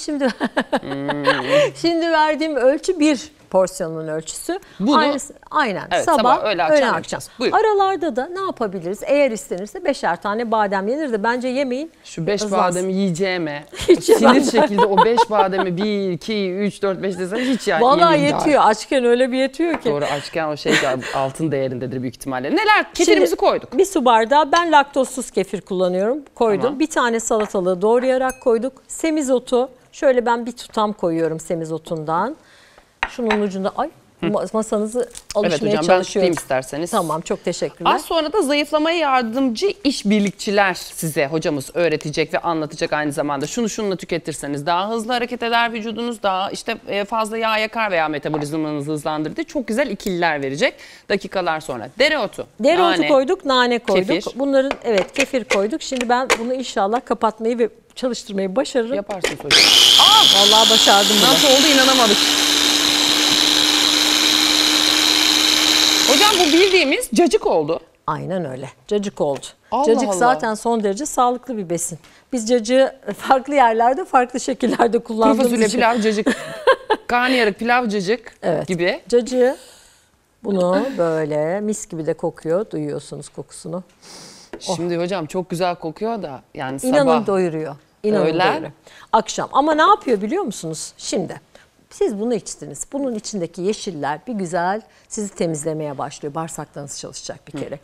verdiğim ölçü bir porsiyonun ölçüsü. Bunu, aynen. Evet, sabah, öğlen, akşam. Aralarda da ne yapabiliriz? Eğer istenirse 5'er tane badem yenir de bence yemeyin. Şu 5 Hızlansın. bademi yiyeceğime, yemem. sinir şekilde o 5 bademi 1, 2, 3, 4, 5 desen hiç yani. Vallahi yetiyor. Açken öyle bir yetiyor ki. Doğru, açken o şey altın değerindedir büyük ihtimalle. Neler? Kefirimizi koyduk. Bir su bardağı ben laktozsuz kefir kullanıyorum. Koydum. Tamam. Bir tane salatalığı doğrayarak koyduk. Semizotu. Şöyle ben bir tutam koyuyorum semizotundan. Şunun ucunda masanızı alışmaya evet hocam, çalışıyoruz. ben tutayım isterseniz. Tamam, çok teşekkürler. Az sonra da zayıflamaya yardımcı işbirlikçiler size hocamız öğretecek ve anlatacak aynı zamanda. Şununla tüketirseniz daha hızlı hareket eder vücudunuz, daha işte fazla yağ yakar veya metabolizmanızı hızlandırır diye çok güzel ikililer verecek dakikalar sonra. Dereotu nane koyduk, nane koyduk. Kefir. Bunların kefir koyduk. Şimdi ben bunu inşallah kapatmayı ve çalıştırmayı başarırım. Yaparsınız hocam. Vallahi başardım bunu. Nasıl oldu inanamadık. Hocam bu bildiğimiz cacık oldu. Aynen öyle. Cacık oldu. Allah Cacık Allah. zaten son derece sağlıklı bir besin. Biz cacığı farklı yerlerde, farklı şekillerde Kuru kullandığımız fasulye için. pilav cacık, karnıyarık pilav cacık gibi. Cacığı bunu böyle mis gibi de kokuyor. Duyuyorsunuz kokusunu. Şimdi hocam çok güzel kokuyor da yani İnanın sabah. doyuruyor. İnanın Öğlen. doyuruyor. Akşam. Ama ne yapıyor biliyor musunuz? Şimdi siz bunu içtiniz. Bunun içindeki yeşiller bir güzel sizi temizlemeye başlıyor. Bağırsaklarınız çalışacak bir kere.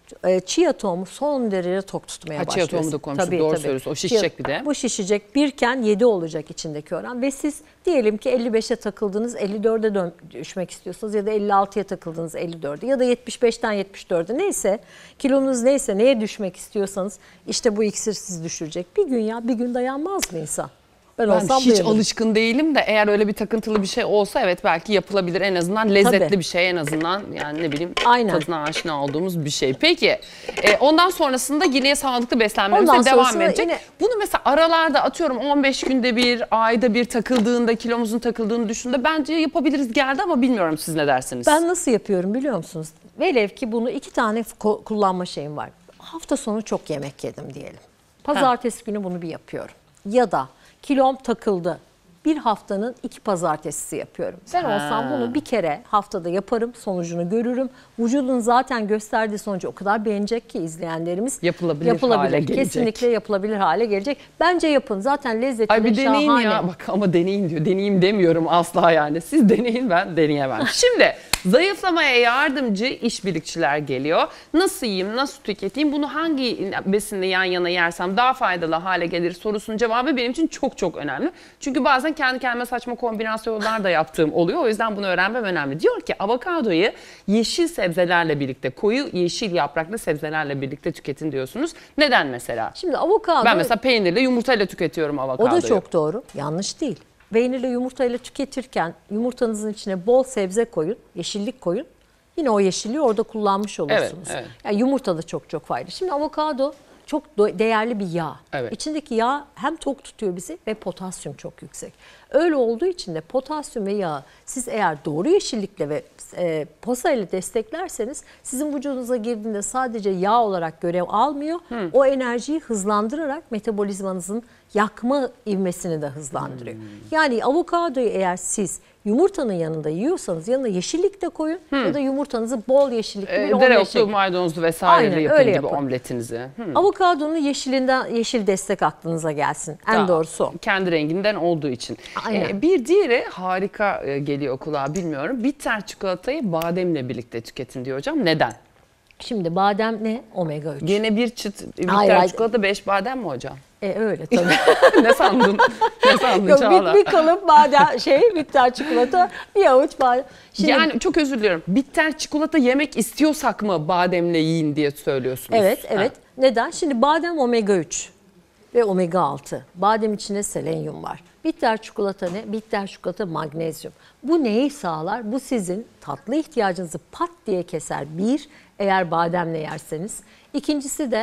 Chia tohumu son derece tok tutmaya başlıyor. Chia tohumu da koymuştuk. Doğru söylüyorsun. O şişecek bir de. Bu şişecek. Birken 7 olacak içindeki oran. Ve siz diyelim ki 55'e takıldınız, 54'e düşmek istiyorsunuz ya da 56'ya takıldınız, 54'e ya da 75'ten 74'e neyse, kilonuz neyse, neye düşmek istiyorsanız işte bu iksir sizi düşürecek. Bir gün dayanmaz mı insan? Ben hiç alışkın değilim de eğer öyle bir takıntılı bir şey olsa evet belki yapılabilir, en azından lezzetli bir şey, en azından yani ne bileyim tadına aşina olduğumuz bir şey. Peki ondan sonrasında yine sağlıklı beslenmemize devam edecek. Bunu mesela aralarda atıyorum 15 günde bir, ayda bir takıldığında, kilomuzun takıldığını düşündüğünde bence yapabiliriz geldi ama bilmiyorum siz ne dersiniz? Ben nasıl yapıyorum biliyor musunuz? Velev ki bunu 2 tane kullanma şeyim var. Hafta sonu çok yemek yedim diyelim. Pazartesi günü bunu bir yapıyorum. Ya da kilom takıldı. Bir haftanın 2 pazartesisi yapıyorum. Ben olsam bunu bir kere haftada yaparım, sonucunu görürüm. Vücudun zaten gösterdiği sonucu o kadar beğenecek ki izleyenlerimiz. Yapılabilir hale gelecek. Kesinlikle yapılabilir hale gelecek. Bence yapın. Zaten lezzetli Ay bir deneyin şahane. ya. Bak ama deneyin diyor. Deneyeyim demiyorum asla yani. Siz deneyin, ben deneyemem. Şimdi zayıflamaya yardımcı işbirlikçiler geliyor. Nasıl yiyeyim, nasıl tüketeyim, bunu hangi besinle yan yana yersem daha faydalı hale gelir sorusunun cevabı benim için çok çok önemli. Çünkü bazen kendi kendime saçma kombinasyonlar da yaptığım oluyor. O yüzden bunu öğrenmem önemli. Diyor ki avokadoyu yeşil sebzelerle birlikte, koyu yeşil yapraklı sebzelerle birlikte tüketin diyorsunuz. Neden mesela? Şimdi avokado... Ben mesela peynirle yumurtayla tüketiyorum avokadoyu. O da çok doğru. Yanlış değil. Peynirle yumurtayla tüketirken yumurtanızın içine bol sebze koyun, yeşillik koyun. Yine o yeşilliği orada kullanmış olursunuz. Evet. Yani yumurta da çok çok faydalı. Şimdi avokado çok değerli bir yağ. Evet. İçindeki yağ hem tok tutuyor bizi ve potasyum çok yüksek. Öyle olduğu için de potasyum ve yağ siz eğer doğru yeşillikle ve posa ile desteklerseniz sizin vücudunuza girdiğinde sadece yağ olarak görev almıyor. O enerjiyi hızlandırarak metabolizmanızın yakma ivmesini de hızlandırıyor. Yani avokadoyu eğer siz yumurtanın yanında yiyorsanız yanına yeşillik de koyun ya da yumurtanızı bol yeşillikli bir omlet Dereotlu, şeklinde. maydanozlu vesaire Aynen, yapın öyle gibi yapın. omletinizi. Avokadonun yeşil destek aklınıza gelsin. En doğrusu o. Kendi renginden olduğu için. Aynen. Bir diğeri harika geliyor kulağa, bilmiyorum. Bitter çikolatayı bademle birlikte tüketin diyor hocam. Neden? Şimdi badem ne? Omega 3. Gene bir çıt bitter Hayır. çikolata 5 badem mi hocam? Öyle tabii. Ne sandın? Ne sandın Yok, Çağla? bir kalıp badem bitter çikolata, bir avuç badem. Şimdi, Yani çok özür diliyorum. Bitter çikolata yemek istiyorsak mı bademle yiyin diye söylüyorsunuz? Evet. Neden? Şimdi badem omega 3 ve omega 6. Badem içinde selenyum var. Bitter çikolata ne? Bitter çikolata magnezyum. Bu neyi sağlar? Bu sizin tatlı ihtiyacınızı pat diye keser. Bir, eğer bademle yerseniz. İkincisi de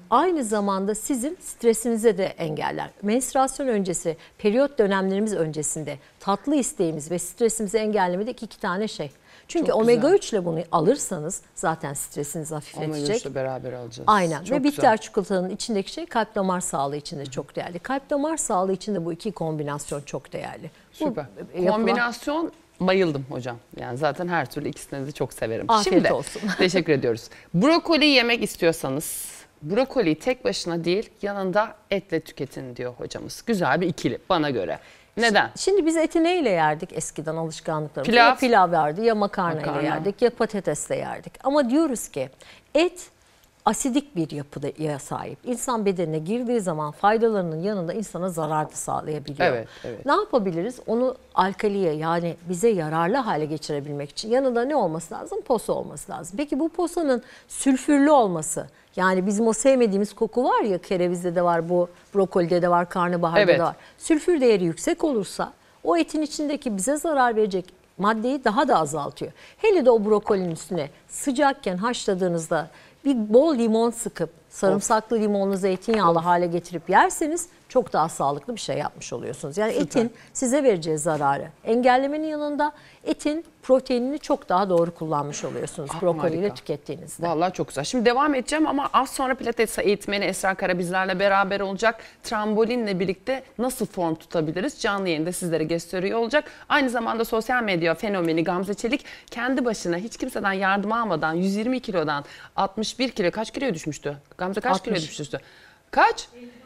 aynı zamanda sizin stresinize de engeller. Menstruasyon öncesi, periyot dönemlerimiz öncesinde tatlı isteğimiz ve stresimizi engellemedik 2 tane şey. Çünkü Çok omega güzel. 3 ile bunu alırsanız zaten stresinizi hafifletecek. Omega 3'le beraber alacağız. Aynen. Çok Ve bitter güzel. çikolatanın içindeki şey kalp damar sağlığı için de çok değerli. Kalp damar sağlığı için de bu 2 kombinasyon çok değerli. Süper. Bu yapılan- Kombinasyon bayıldım hocam. Yani zaten her türlü ikisini de çok severim. Afiyet Şimdi, olsun. teşekkür ediyoruz. Brokoli yemek istiyorsanız brokoliyi tek başına değil yanında etle tüketin diyor hocamız. Güzel bir ikili bana göre. Neden? Şimdi biz eti neyle yerdik eskiden alışkanlıklarımızda? Pilav. Ya pilav yerdik, ya makarna Makarna. ile yerdik, ya patatesle yerdik. Ama diyoruz ki et asidik bir yapıya sahip. İnsan bedenine girdiği zaman faydalarının yanında insana zarar da sağlayabiliyor. Evet, evet. Ne yapabiliriz? Onu alkaliye, yani bize yararlı hale getirebilmek için yanında ne olması lazım? Posa olması lazım. Peki bu posanın sülfürlü olması, yani bizim o sevmediğimiz koku var ya, kerevizde de var, bu brokolide de var, karnabaharda Evet. da var. Sülfür değeri yüksek olursa o etin içindeki bize zarar verecek maddeyi daha da azaltıyor. Hele de o brokolinin üstüne sıcakken haşladığınızda bir bol limon sıkıp sarımsaklı limonlu zeytinyağlı hale getirip yerseniz çok daha sağlıklı bir şey yapmış oluyorsunuz. Yani etin size vereceği zararı engellemenin yanında etin proteinini çok daha doğru kullanmış oluyorsunuz brokoliyle harika. tükettiğinizde. Vallahi çok güzel. Şimdi devam edeceğim ama az sonra pilates eğitmeni Esra Kara bizlerle beraber olacak. Trambolinle birlikte nasıl form tutabiliriz? Canlı yayında sizlere gösteriyor olacak. Aynı zamanda sosyal medya fenomeni Gamze Çelik kendi başına hiç kimseden yardım almadan 120 kilodan 61 kilo, kaç kiloya düşmüştü? Gamze kaç 60. kiloya düşmüştü? Kaç?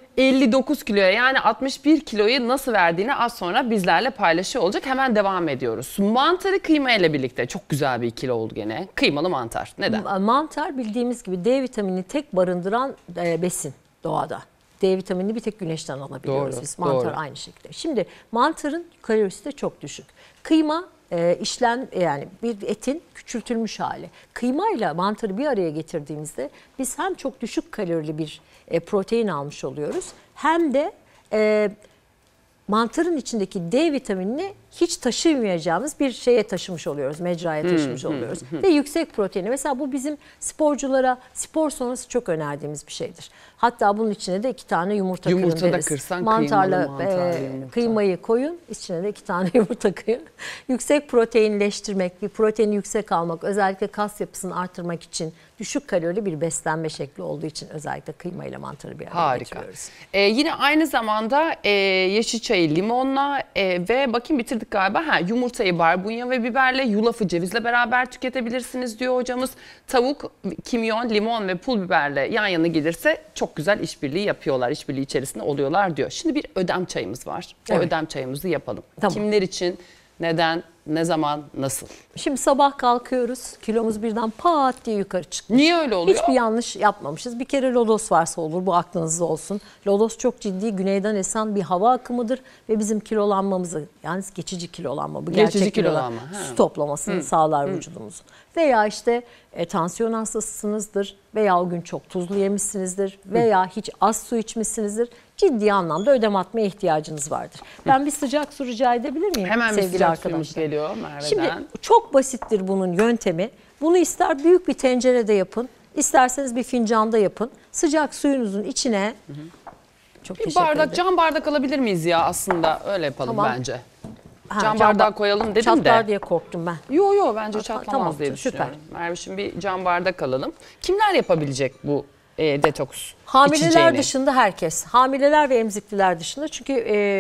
59 kiloya, yani 61 kiloyu nasıl verdiğini az sonra bizlerle paylaşıyor olacak. Hemen devam ediyoruz. Mantarı kıyma ile birlikte çok güzel bir ikili oldu gene. Kıymalı mantar. Neden? Mantar bildiğimiz gibi D vitamini tek barındıran besin doğada. D vitaminini bir tek güneşten alabiliyoruz Doğru, biz. Mantar doğru. aynı şekilde. Şimdi mantarın kalorisi de çok düşük. Kıyma yani bir etin küçültülmüş hali. Kıyma ile mantarı bir araya getirdiğimizde biz hem çok düşük kalorili bir protein almış oluyoruz, hem de mantarın içindeki D vitaminini hiç taşımayacağımız bir şeye taşımış oluyoruz, mecraya taşımış oluyoruz. Ve yüksek proteini. Mesela bu bizim sporculara spor sonrası çok önerdiğimiz bir şeydir. Hatta bunun içine de 2 tane yumurta kırın Yumurta da deriz. kırsan Mantarla mantarlı yumurta. kıymayı koyun, içine de 2 tane yumurta kıyın. Yüksek proteinleştirmek, bir proteini yüksek almak, özellikle kas yapısını artırmak için düşük kalorili bir beslenme şekli olduğu için özellikle kıyma ile mantarı bir araya Harika. getiriyoruz. Yine aynı zamanda yeşil çayı limonla ve bakayım bitirdik galiba. Yumurtayı barbunya ve biberle, yulafı cevizle beraber tüketebilirsiniz diyor hocamız. Tavuk, kimyon, limon ve pul biberle yan yana gelirse çok güzel işbirliği yapıyorlar. İşbirliği içerisinde oluyorlar diyor. Şimdi bir ödem çayımız var. O Evet. ödem çayımızı yapalım. Tamam. Kimler için, neden, ne zaman, nasıl? Şimdi sabah kalkıyoruz, kilomuz birden pat diye yukarı çıktı. Niye öyle oluyor? Hiçbir yanlış yapmamışız. Bir kere lodos varsa olur, bu aklınızda olsun. Lodos çok ciddi güneyden esen bir hava akımıdır ve bizim kilolanmamızı, yani geçici kilolanma, bu Geçici gerçek kilolanma, su toplamasını sağlar vücudumuzun. Veya işte tansiyon hastasısınızdır veya o gün çok tuzlu yemişsinizdir veya hiç az su içmişsinizdir. Ciddi anlamda ödem atmaya ihtiyacınız vardır. Ben bir sıcak su rica edebilir miyim Hemen bir sevgili sıcak arkadaşlar? suyumuz geliyor Merve'den. Şimdi çok basittir bunun yöntemi. Bunu ister büyük bir tencerede yapın, isterseniz bir fincanda yapın. Sıcak suyunuzun içine çok bir teşekkür bardak, ederim. cam bardak alabilir miyiz ya aslında? Öyle yapalım Tamam. bence. Ha, Cam bardağı koyalım dedim çatlar de. diye korktum ben. Yo bence çatlamaz tamam, diye süper. düşünüyorum. Merve'cim bir cam bardak alalım. Kimler yapabilecek bu detoks Hamileler içeceğini? dışında herkes. Hamileler ve emzikliler dışında. Çünkü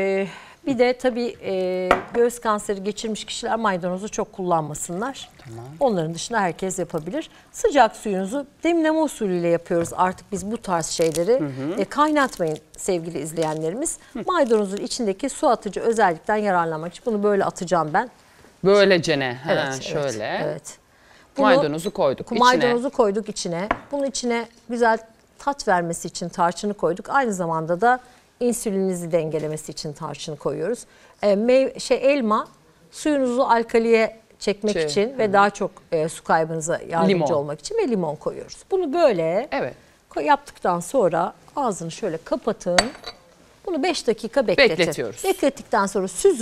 bir de tabii göğüs kanseri geçirmiş kişiler maydanozu çok kullanmasınlar. Tamam. Onların dışında herkes yapabilir. Sıcak suyunuzu demleme usulüyle yapıyoruz artık biz bu tarz şeyleri. Kaynatmayın sevgili izleyenlerimiz. Maydanozun içindeki su atıcı özellikten yararlanmak için bunu böyle atacağım ben. Böylecene. Evet, Şöyle. Evet. Maydanozu koyduk içine. Maydanozu koyduk içine. Bunun içine güzel tat vermesi için tarçını koyduk. Aynı zamanda da insülininizi dengelemesi için tarçını koyuyoruz. Elma suyunuzu alkaliye çekmek için ve daha çok su kaybınıza yardımcı olmak için ve limon koyuyoruz. Bunu böyle yaptıktan sonra ağzını şöyle kapatın. Bunu 5 dakika bekletin. Bekletiyoruz. Beklettikten sonra süzün.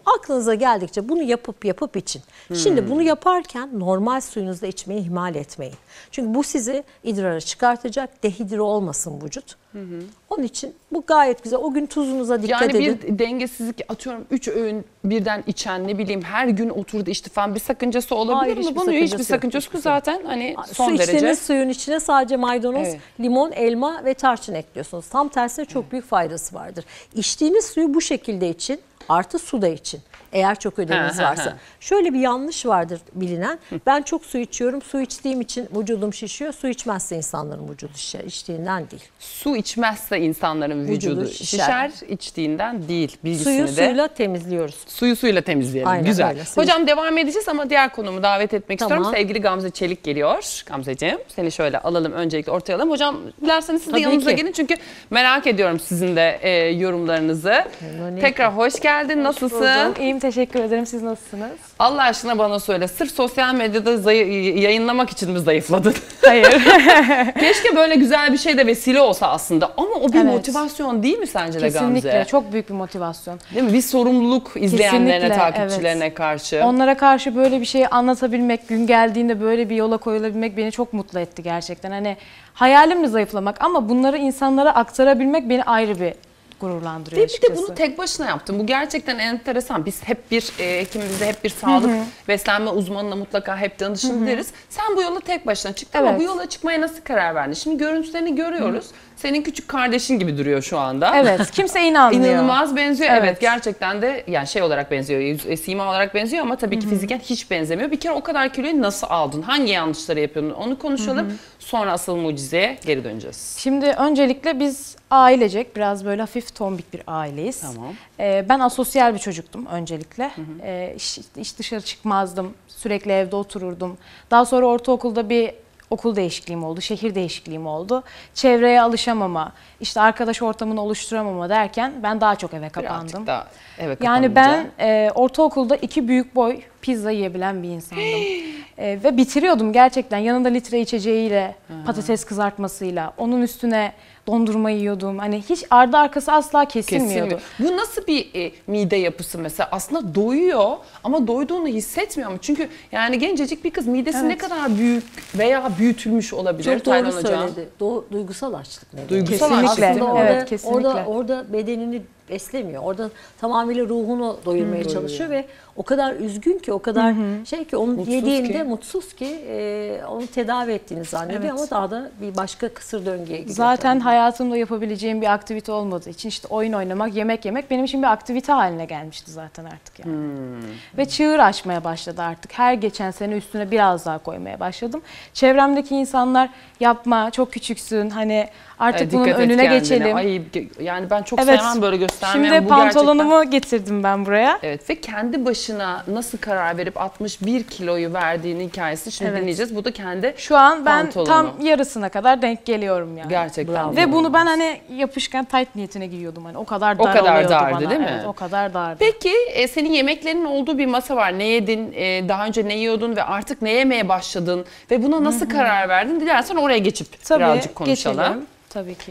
Aklınıza geldikçe bunu yapıp için. Şimdi bunu yaparken normal suyunuzda içmeyi ihmal etmeyin. Çünkü bu sizi idrara çıkartacak, dehidre olmasın vücut. Onun için bu gayet güzel. O gün tuzunuza dikkat edin. Yani bir dengesizlik, atıyorum 3 öğün birden içen, ne bileyim her gün oturdu içti falan, bir sakıncası olabilir Hayır, mi? hiçbir Bunun sakıncası hiçbir yok. sakıncası yok zaten, hani Su son derece. içtiğiniz suyun içine sadece maydanoz, Evet. limon, elma ve tarçın ekliyorsunuz. Tam tersine çok büyük faydası vardır. İçtiğiniz suyu bu şekilde için, artı su da için. Eğer çok ödeminiz varsa. Şöyle bir yanlış vardır bilinen. Ben çok su içiyorum. Su içtiğim için vücudum şişiyor. Su içmezse insanların vücudu şişer. İçtiğinden değil. Su içmezse insanların vücudu şişer, içtiğinden değil. Bilgisini Suyu de suyla temizliyoruz. suyu suyla temizleyelim. Aynen Güzel. öyle. Hocam devam edeceğiz ama diğer konumu davet etmek Tamam. istiyorum. Sevgili Gamze Çelik geliyor. Gamzeciğim, seni şöyle alalım, öncelikle ortaya alalım. Hocam dilerseniz siz de Tabii yanımıza ki. gelin çünkü merak ediyorum sizin de yorumlarınızı. Tekrar hoş geldin. Nasılsın? İyiyim, teşekkür ederim. Siz nasılsınız? Allah aşkına bana söyle. Sırf sosyal medyada yayınlamak için mi zayıfladın? Hayır. Keşke böyle güzel bir şey de vesile olsa aslında. Ama o bir Evet. motivasyon değil mi sence de Gamze? Kesinlikle. Çok büyük bir motivasyon. Değil mi? Bir sorumluluk izleyenlerine, Kesinlikle, takipçilerine karşı. Onlara karşı böyle bir şeyi anlatabilmek, gün geldiğinde böyle bir yola koyulabilmek beni çok mutlu etti gerçekten. Hani hayalim mi zayıflamak, ama bunları insanlara aktarabilmek beni ayrı bir gururlandırıyor Ve bir açıkçası. de bunu tek başına yaptın. Bu gerçekten enteresan. Biz hep bir hekimimizde hep bir sağlık beslenme uzmanına mutlaka hep danışın deriz. Sen bu yola tek başına çıktın ama Evet. bu yola çıkmaya nasıl karar verdin? Şimdi görüntülerini görüyoruz. Senin küçük kardeşin gibi duruyor şu anda. Evet, kimse inanmıyor. İnanılmaz benziyor. Evet. Evet. Gerçekten de yani şey olarak benziyor, sima olarak benziyor ama tabii ki fiziken hiç benzemiyor. Bir kere o kadar kiloyu nasıl aldın? Hangi yanlışları yapıyordun? Onu konuşalım. Sonra asıl mucizeye geri döneceğiz. Şimdi öncelikle biz ailecek biraz böyle hafif tombik bir aileyiz. Tamam. Ben asosyal bir çocuktum öncelikle. Hiç dışarı çıkmazdım. Sürekli evde otururdum. Daha sonra ortaokulda bir okul değişikliğim oldu, şehir değişikliğim oldu. Çevreye alışamama, işte arkadaş ortamını oluşturamama derken ben daha çok eve kapandım. Birazcık daha eve Yani kapanınca. ben ortaokulda 2 büyük boy pizza yiyebilen bir insandım. Ve bitiriyordum gerçekten. Yanında litre içeceğiyle, patates kızartmasıyla, onun üstüne dondurma yiyordum. Hani hiç ardı arkası asla kesilmiyordu. Bu nasıl bir mide yapısı mesela? Aslında doyuyor ama doyduğunu hissetmiyor mu? Çünkü yani gencecik bir kız midesi ne kadar büyük veya büyütülmüş olabilir? Çok doğru Taylan Hocam. söyledi. Duygusal açlık nedeni. Duygusal Kesinlikle. açlık değil mi? Aslında Evet, kesinlikle. orada bedenini beslemiyor. Orada tamamıyla ruhunu doyurmaya çalışıyor ve o kadar üzgün ki, o kadar şey ki, onu Mutsuz yediğinde ki. mutsuz ki onu tedavi ettiğini zannediyor Evet. ama daha da bir başka kısır döngüye giriyor. Zaten tabii. hayatımda yapabileceğim bir aktivite olmadığı için işte oyun oynamak, yemek yemek benim için bir aktivite haline gelmişti zaten artık yani. Ve çığır açmaya başladı artık. Her geçen sene üstüne biraz daha koymaya başladım. Çevremdeki insanlar yapma, çok küçüksün, hani artık bunun Dikkat et önüne kendine. geçelim. Ay, yani ben çok Evet. sevmem böyle göstermeyen. Şimdi Bu pantolonumu getirdim ben buraya. Evet, ve kendi başına nasıl karar verip 61 kiloyu verdiğini hikayesini şimdi Evet. dinleyeceğiz. Bu da kendi Şu an ben pantolonu. tam yarısına kadar denk geliyorum yani. Gerçekten. Ve bunu ben hani yapışkan tight niyetine giyiyordum, hani o kadar O dar kadar oluyordu dardı, bana. değil mi? Evet, o kadar dardı. Peki senin yemeklerinin olduğu bir masa var. Ne yedin? Daha önce ne yiyordun ve artık ne yemeye başladın? Ve buna nasıl karar verdin? Dilersen oraya geçip birazcık konuşalım. geçelim. Tabii ki.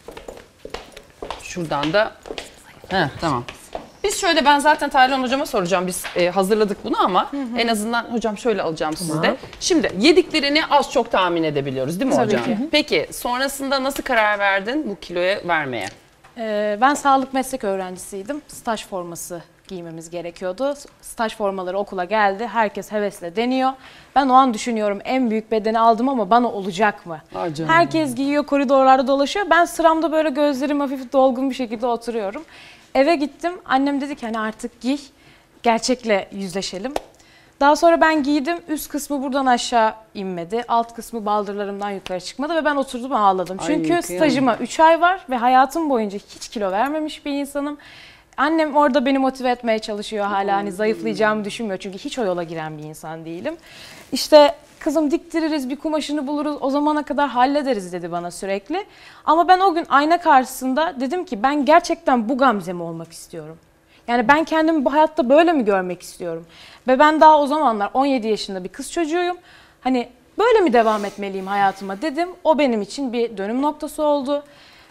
Şuradan da. Tamam. Biz şöyle, ben zaten Taylan Hocama soracağım. Biz hazırladık bunu ama en azından hocam şöyle alacağım sizi de. Şimdi yediklerini az çok tahmin edebiliyoruz değil mi Tabii hocam? ki. Peki sonrasında nasıl karar verdin bu kiloya vermeye? Ben sağlık meslek öğrencisiydim. Staj forması giymemiz gerekiyordu. Staj formaları okula geldi. Herkes hevesle deniyor. Ben o an düşünüyorum, en büyük bedeni aldım ama bana olacak mı? Ay canım. Herkes giyiyor, koridorlarda dolaşıyor. Ben sıramda böyle gözlerim hafif dolgun bir şekilde oturuyorum. Eve gittim. Annem dedi ki hani artık giy. Gerçekle yüzleşelim. Daha sonra ben giydim. Üst kısmı buradan aşağı inmedi. Alt kısmı baldırlarımdan yukarı çıkmadı ve ben oturdum ağladım. Ay, Çünkü kıyamam. stajıma 3 ay var ve hayatım boyunca hiç kilo vermemiş bir insanım. Annem orada beni motive etmeye çalışıyor hala, hani zayıflayacağımı düşünmüyor çünkü hiç o yola giren bir insan değilim. İşte kızım diktiririz, bir kumaşını buluruz, o zamana kadar hallederiz dedi bana sürekli. Ama ben o gün ayna karşısında dedim ki ben gerçekten bu Gamze mi olmak istiyorum? Yani ben kendimi bu hayatta böyle mi görmek istiyorum? Ve ben daha o zamanlar 17 yaşında bir kız çocuğuyum. Hani böyle mi devam etmeliyim hayatıma dedim. O benim için bir dönüm noktası oldu.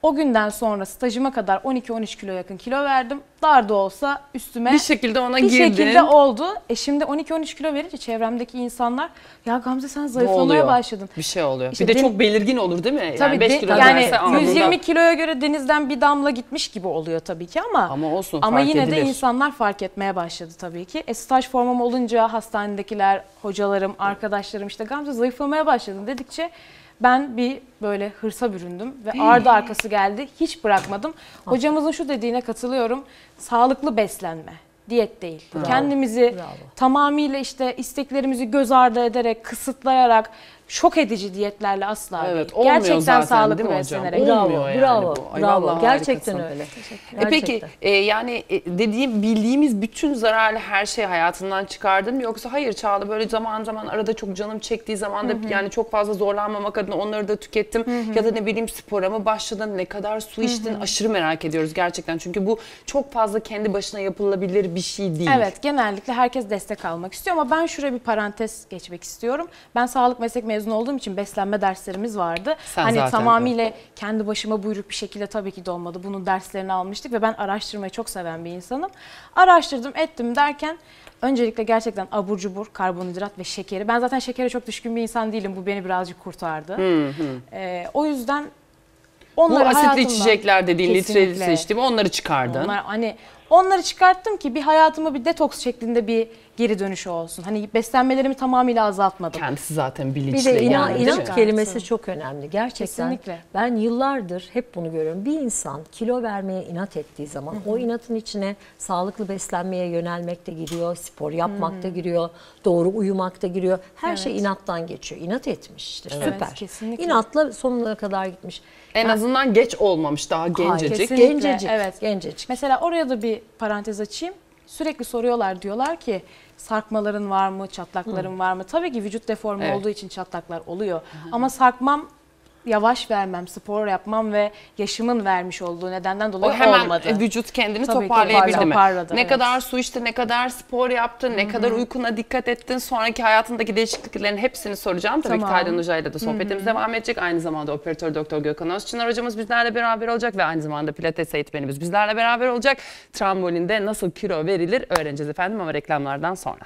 O günden sonra stajıma kadar 12-13 kilo yakın kilo verdim. Dar da olsa üstüme Bir şekilde ona bir girdin. şekilde oldu. Şimdi 12-13 kilo verince çevremdeki insanlar ya Gamze sen zayıflamaya başladın. Bir şey oluyor. İşte bir de çok belirgin olur değil mi? Tabii yani 5 kilo yani verse anında. 120 kiloya göre denizden bir damla gitmiş gibi oluyor tabii ki ama olsun, ama fark yine edilir. de insanlar fark etmeye başladı tabii ki. Staj formam olunca hastanedekiler, hocalarım, arkadaşlarım işte Gamze zayıflamaya başladın dedikçe ben bir böyle hırsa büründüm ve ardı arkası geldi. Hiç bırakmadım. Hocamızın şu dediğine katılıyorum. Sağlıklı beslenme. Diyet değil. Kendimizi tamamıyla işte isteklerimizi göz ardı ederek, kısıtlayarak, şok edici diyetlerle asla değil. Gerçekten zaten sağlıklı sağlıklı beslenerek. Olmuyor yani bravo, bu. Ay bravo. vallahi Gerçekten harikasın. öyle. Peki yani bildiğimiz bütün zararlı her şeyi hayatından çıkardın mı? Yoksa hayır Çağla böyle zaman zaman arada çok canım çektiği zaman da yani çok fazla zorlanmamak adına onları da tükettim. Ya da ne bileyim spora mı başladın? Ne kadar su içtin? Aşırı merak ediyoruz gerçekten. Çünkü bu çok fazla kendi başına yapılabilir bir şey değil. Evet, genellikle herkes destek almak istiyor ama ben şuraya bir parantez geçmek istiyorum. Ben sağlık meslek mezunu olduğum için beslenme derslerimiz vardı. Hani tamamıyla kendi başıma buyruk bir şekilde tabii ki de olmadı. Bunun derslerini almıştık ve ben araştırmayı çok seven bir insanım. Araştırdım, ettim derken öncelikle gerçekten abur cubur, karbonhidrat ve şekeri. Ben zaten şekere çok düşkün bir insan değilim. Bu beni birazcık kurtardı. O yüzden onları bu asitli hayatımdan, içecekler dediğin litre içtiğim onları çıkardın. Onları çıkarttım ki bir hayatıma bir detoks şeklinde bir geri dönüşü olsun. Hani beslenmelerimi tamamıyla azaltmadım. Kendisi zaten bilinçli. Bir de yani, inat kelimesi çok önemli. Gerçekten Kesinlikle. ben yıllardır hep bunu görüyorum. Bir insan kilo vermeye inat ettiği zaman o inatın içine sağlıklı beslenmeye yönelmek de giriyor, spor yapmak da giriyor, doğru uyumak da giriyor. Her şey inattan geçiyor. İnat etmiş işte süper. Kesinlikle. İnatla sonuna kadar gitmiş. En azından geç olmamış, daha gencecik. Kesinlikle, Gencecik. evet. Gencecik. Mesela oraya da bir parantez açayım. Sürekli soruyorlar, diyorlar ki sarkmaların var mı, çatlakların var mı? Tabii ki vücut deformu olduğu için çatlaklar oluyor. Ama sarkmam, yavaş vermem, spor yapmam ve yaşımın vermiş olduğu nedenden dolayı o hemen olmadı. vücut kendini Tabii ki toparlayabildi mi? toparladı, Ne evet. kadar su içtin, ne kadar spor yaptın, ne kadar uykuna dikkat ettin, sonraki hayatındaki değişikliklerin hepsini soracağım. Tabii ki Taylan Hoca'yla da sohbetimiz devam edecek. Aynı zamanda operatör doktor Gökhan Özçınar hocamız bizlerle beraber olacak ve aynı zamanda pilates eğitmenimiz bizlerle beraber olacak. Trambolinde nasıl kilo verilir öğreneceğiz efendim ama reklamlardan sonra.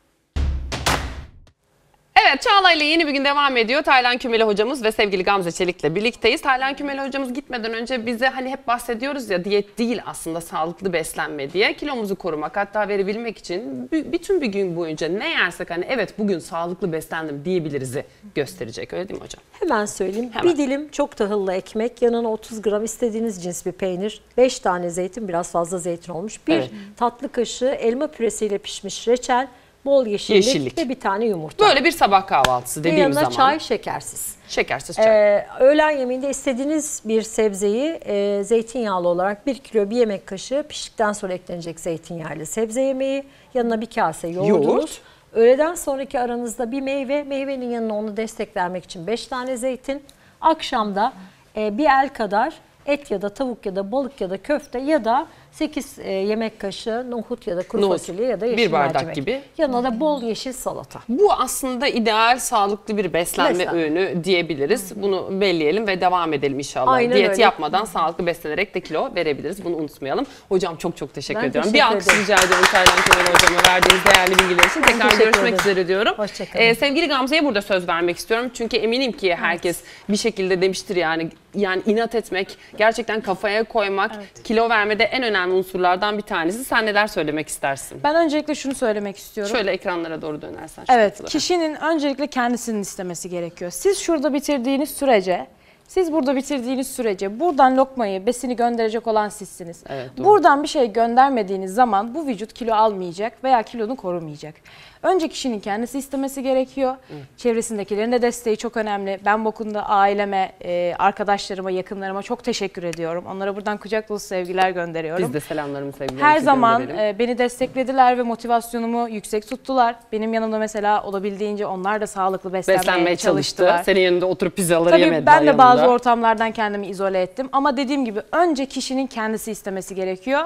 Evet, Çağla ile yeni bir gün devam ediyor. Taylan Kümeli hocamız ve sevgili Gamze Çelik'le birlikteyiz. Taylan Kümeli hocamız gitmeden önce bize hani hep bahsediyoruz ya diyet değil aslında sağlıklı beslenme diye. Kilomuzu korumak hatta verebilmek için bütün bir gün boyunca ne yersek hani evet bugün sağlıklı beslendim diyebiliriz'i gösterecek. Öyle değil mi hocam? Hemen söyleyeyim. Hemen. Bir dilim çok tahıllı ekmek, yanına 30 gram istediğiniz cins bir peynir, 5 tane zeytin, biraz fazla zeytin olmuş. Bir tatlı kaşığı elma püresiyle pişmiş reçel, bol yeşillik ve bir tane yumurta. Böyle bir sabah kahvaltısı dediğimiz zaman. Yanına çay, şekersiz. Şekersiz çay. Öğlen yemeğinde istediğiniz bir sebzeyi zeytinyağlı olarak 1 kilo bir yemek kaşığı piştikten sonra eklenecek zeytinyağlı sebze yemeği. Yanına bir kase yoğurdunuz. Yoğurt. Öğleden sonraki aranızda bir meyve, meyvenin yanına onu destek vermek için 5 tane zeytin. Akşamda bir el kadar et ya da tavuk ya da balık ya da köfte ya da 8 yemek kaşığı nohut ya da kuru fasulye ya da yeşil bir bardak mercimek. gibi. Yanına da bol yeşil salata. Bu aslında ideal sağlıklı bir beslenme öğünü diyebiliriz. Bunu belleyelim ve devam edelim inşallah. Aynen Diyet öyle. yapmadan sağlıklı beslenerek de kilo verebiliriz. Bunu unutmayalım. Hocam çok teşekkür Ben ediyorum. teşekkür Bir alkış ederim. rica ediyorum Taylan Kümeli hocama verdiğiniz değerli bilgiler için. Tekrar teşekkür görüşmek ederim. üzere diyorum. Hoşçakalın. Sevgili Gamze'ye burada söz vermek istiyorum. Çünkü eminim ki herkes bir şekilde demiştir yani inat etmek, gerçekten kafaya koymak, kilo vermede en önemli unsurlardan bir tanesi. Sen neler söylemek istersin? Ben öncelikle şunu söylemek istiyorum. Şöyle ekranlara doğru dönersen. Evet, kişinin öncelikle kendisinin istemesi gerekiyor. Siz şurada bitirdiğiniz sürece, siz burada bitirdiğiniz sürece buradan lokmayı, besini gönderecek olan sizsiniz. Evet, doğru. Buradan bir şey göndermediğiniz zaman bu vücut kilo almayacak veya kilonu korumayacak. Önce kişinin kendisi istemesi gerekiyor. Çevresindekilerin de desteği çok önemli. Ben bu konuda aileme, arkadaşlarıma, yakınlarıma çok teşekkür ediyorum. Onlara buradan kucak dolusu sevgiler gönderiyorum. Biz de selamlarımı, sevgilerimizi Her zaman gönderelim. beni desteklediler ve motivasyonumu yüksek tuttular. Benim yanımda mesela olabildiğince onlar da sağlıklı beslenmeye çalıştılar. Senin yanında oturup pizzaları Tabii yemediler ben de yanında. bazı ortamlardan kendimi izole ettim. Ama dediğim gibi önce kişinin kendisi istemesi gerekiyor.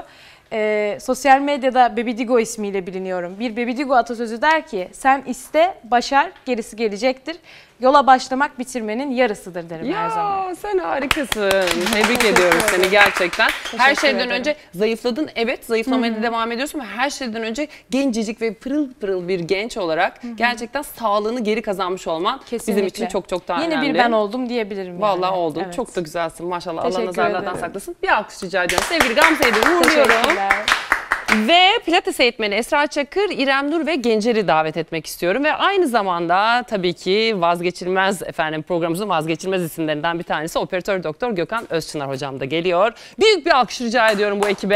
Sosyal medyada Bebidigo ismiyle biliniyorum. Bir Bebidigo atasözü der ki sen iste, başar, gerisi gelecektir. yola başlamak bitirmenin yarısıdır derim her zaman. Ya sen harikasın. Tebrik ediyorum seni gerçekten. Her şeyden ederim. önce zayıfladın. Evet, zayıflamaya da devam ediyorsun ama her şeyden önce gencecik ve pırıl pırıl bir genç olarak gerçekten sağlığını geri kazanmış olman bizim için çok çok daha önemli. Yeni bir ben oldum diyebilirim. Vallahi yani. oldun. Evet. Çok da güzelsin maşallah. Allah Teşekkür nazarlardan ederim. saklasın. Bir alkış rica ediyorum. Sevgili Gamze'yi de uğurluyorum. Teşekkürler. Ve Pilates eğitmeni Esra Çakır, İrem Nur ve Gencer'i davet etmek istiyorum. Ve aynı zamanda tabii ki programımızın vazgeçilmez isimlerinden bir tanesi Operatör Doktor Gökhan Özçınar hocam da geliyor. Büyük bir alkış rica ediyorum bu ekibe.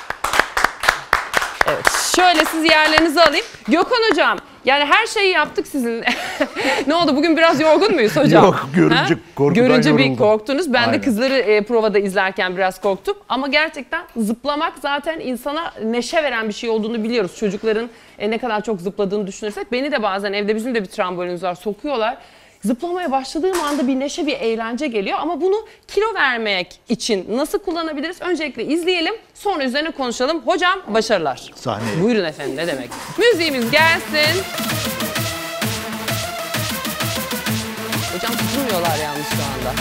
Evet, şöyle siz yerlerinizi alayım. Gökhan hocam, yani her şeyi yaptık sizin. Ne oldu, bugün biraz yorgun muyuz hocam? Yok, görünce korkudan Görünce bir yoruldum. korktunuz. Ben Aynen. de kızları provada izlerken biraz korktum. Ama gerçekten zıplamak zaten insana neşe veren bir şey olduğunu biliyoruz. Çocukların ne kadar çok zıpladığını düşünürsek. Beni de bazen evde, bizim de bir trambolimiz var, sokuyorlar. Zıplamaya başladığım anda bir neşe, bir eğlence geliyor. Ama bunu kilo vermek için nasıl kullanabiliriz? Öncelikle izleyelim, sonra üzerine konuşalım. Hocam başarılar. Sahneye. Buyurun efendim, ne demek. Müziğimiz gelsin. Hocam tutulmuyorlar yalnız şu anda.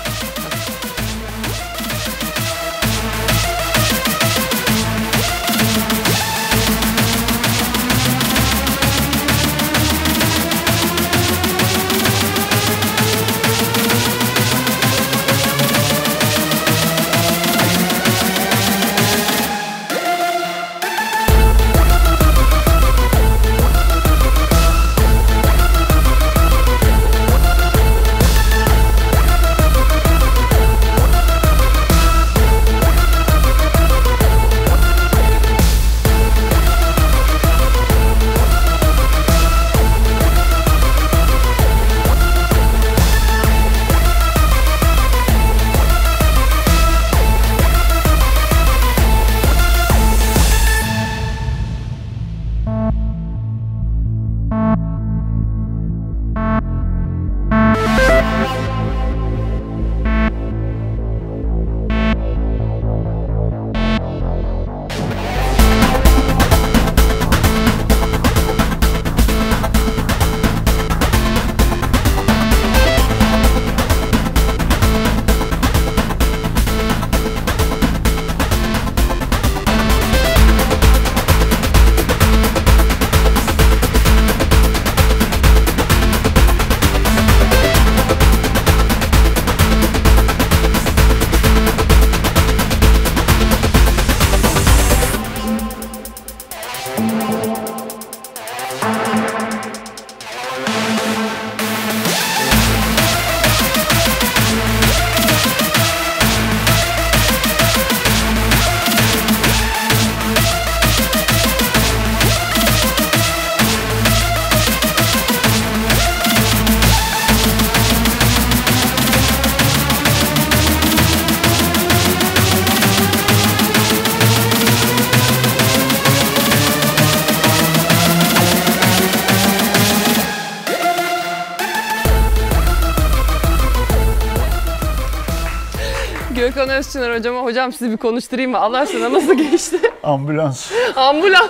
Gökhan Özçınar hocama, hocam sizi bir konuşturayım mı? Allah aşkına nasıl geçti? Ambulans. Ambulans.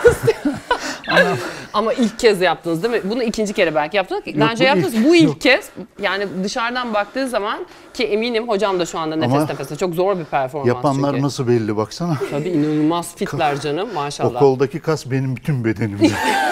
Ama ilk kez yaptınız değil mi? Bunu ikinci kere belki yaptınız. Daha önce yaptınız. Bu ilk kez. Yani dışarıdan baktığı zaman, ki eminim hocam da şu anda nefes nefese. Çok zor bir performans yapanlar çünkü. nasıl belli baksana. Tabii inanılmaz fitler canım maşallah. O koldaki kas benim bütün bedenimde.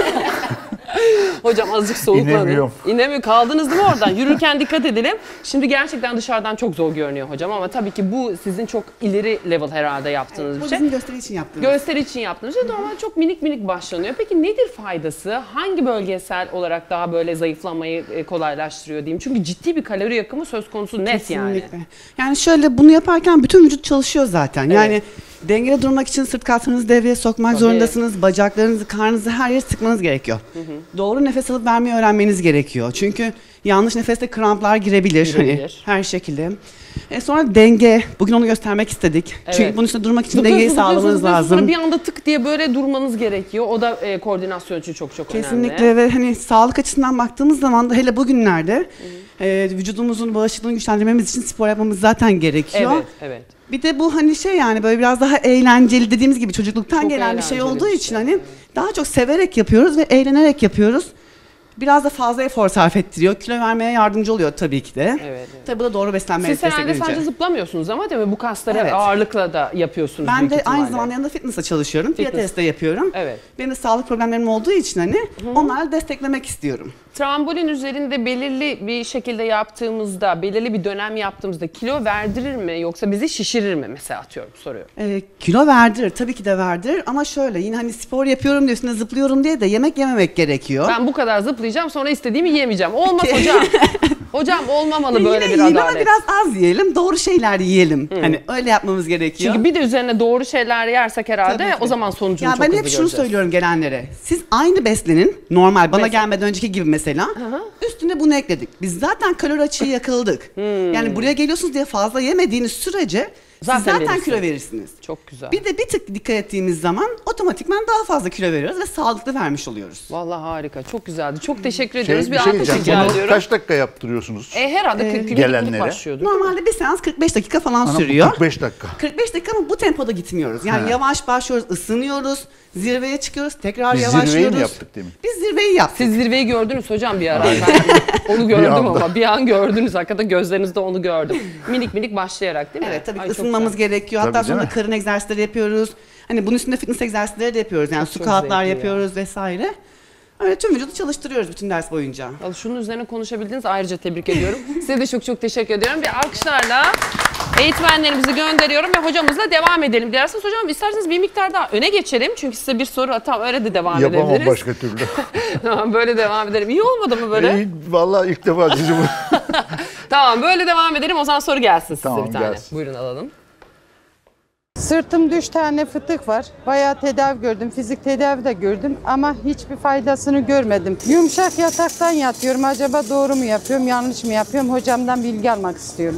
Hocam azıcık soğuklanın. İnemiyorum. İnemiyor. Kaldınız değil mi oradan? Yürürken dikkat edelim. Şimdi gerçekten dışarıdan çok zor görünüyor hocam ama tabii ki bu sizin çok ileri level herhalde yaptığınız bir şey. Bizim gösteri için yaptığımız. Gösteri için yaptığınız şey. Normal çok minik minik başlanıyor. Peki nedir faydası? Hangi bölgesel olarak daha böyle zayıflamayı kolaylaştırıyor diyeyim? Çünkü ciddi bir kalori yakımı söz konusu, net yani. Kesinlikle. Yani şöyle, bunu yaparken bütün vücut çalışıyor zaten. Evet. Yani dengede durmak için sırt kaslarınızı devreye sokmak zorundasınız. Bacaklarınızı, karnınızı, her yeri sıkmanız gerekiyor. Doğru nefes alıp vermeyi öğrenmeniz gerekiyor. Çünkü yanlış nefeste kramplar girebilir. Hani, her şekilde. Sonra denge. Bugün onu göstermek istedik. Evet. Çünkü bunun üstünde durmak için dengeyi sağlamanız lazım. Sonra bir anda tık diye böyle durmanız gerekiyor. O da koordinasyon için çok önemli. Kesinlikle ve hani sağlık açısından baktığımız zaman da hele bugünlerde vücudumuzun bağışıklığını güçlendirmemiz için spor yapmamız zaten gerekiyor. Evet, evet. Bir de bu hani şey, yani böyle biraz daha eğlenceli, dediğimiz gibi çocukluktan çok gelen bir şey olduğu için hani daha çok severek yapıyoruz ve eğlenerek yapıyoruz. Biraz da fazla efor sarf ettiriyor. Kilo vermeye yardımcı oluyor tabii ki de. Evet. Tabii bu da doğru beslenmeye Siz herhalde desteklenince. sadece zıplamıyorsunuz ama değil mi? Bu kasları Evet. ağırlıkla da yapıyorsunuz Ben büyük de ihtimalle. aynı zamanda yanında fitness'a çalışıyorum. Fitness. Pilates de yapıyorum. Evet. Benim de sağlık problemlerim olduğu için hani onları desteklemek istiyorum. Trambolin üzerinde belirli bir şekilde yaptığımızda, belirli bir dönem yaptığımızda kilo verdirir mi yoksa bizi şişirir mi mesela atıyorum soruyorum. Kilo verdirir, tabii ki de verdirir ama şöyle yine hani spor yapıyorum diye üstüne zıplıyorum diye de yemek yememek gerekiyor. Ben bu kadar zıplayacağım sonra istediğimi yiyemeyeceğim. Olmaz hocam. Hocam olmamalı böyle yine bir yiyin adalet. ama biraz az yiyelim, doğru şeyler yiyelim. Hani öyle yapmamız gerekiyor. Çünkü bir de üzerine doğru şeyler yersek herhalde Tabii ki. o zaman sonucunu Ya çok ben hızlı hep şunu göreceğiz. söylüyorum gelenlere. Siz aynı beslenin. Normal bana Mesela. gelmeden önceki gibi mesela. Üstüne bunu ekledik. Biz zaten kalori açığı yakaladık. Yani buraya geliyorsunuz diye fazla yemediğiniz sürece siz zaten kilo verirsiniz. Çok güzel. Bir de bir tık dikkat ettiğimiz zaman otomatikman daha fazla kilo veriyoruz ve sağlıklı vermiş oluyoruz. Vallahi harika. Çok güzeldi. Çok teşekkür ediyoruz. Bir şey diyeceğim. rica Bunu ediyorum. kaç dakika yaptırıyorsunuz? Herhalde 40 günlük gelenlere. başlıyordur. Normalde bir seans 45 dakika falan Anam, sürüyor. 45 dakika. 45 dakika ama bu tempoda gitmiyoruz. Yani He. yavaş başlıyoruz, ısınıyoruz, zirveye çıkıyoruz, tekrar Biz yavaşlıyoruz. zirveyi mi yaptık demin? Biz zirveyi yaptık. Siz zirveyi gördünüz hocam bir ara. Ben onu gördüm ama bir an gördünüz. Hakikaten gözlerinizde onu gördüm. Minik minik başlayarak değil mi? Evet tabii Ay, çok ısınmamız güzel. gerekiyor. Tabii, Hatta değil sonra mi? karın egzersizleri yapıyoruz. Hani bunun üstünde fitness egzersizleri de yapıyoruz. Yani Çok squatlar zevkli yapıyoruz vesaire. Öyle tüm vücudu çalıştırıyoruz bütün ders boyunca. Vallahi şunun üzerine konuşabildiğiniz ayrıca tebrik ediyorum. Size de çok çok teşekkür ediyorum. Bir alkışlarla eğitmenlerimizi gönderiyorum ve hocamızla devam edelim. Dilerseniz hocam isterseniz bir miktar daha öne geçelim. Çünkü size bir soru atam öyle de devam Yapamam edebiliriz. başka türlü. Tamam böyle devam edelim. İyi olmadı mı böyle? Vallahi ilk defa sizi bu. Tamam böyle devam edelim. O zaman soru gelsin size Tamam, bir tane. gelsin. Buyurun alalım. Sırtımda 3 tane fıtık var. Bayağı tedavi gördüm. Fizik tedavi de gördüm ama hiçbir faydasını görmedim. Yumuşak yataktan yatıyorum. Acaba doğru mu yapıyorum, yanlış mı yapıyorum? Hocamdan bilgi almak istiyorum.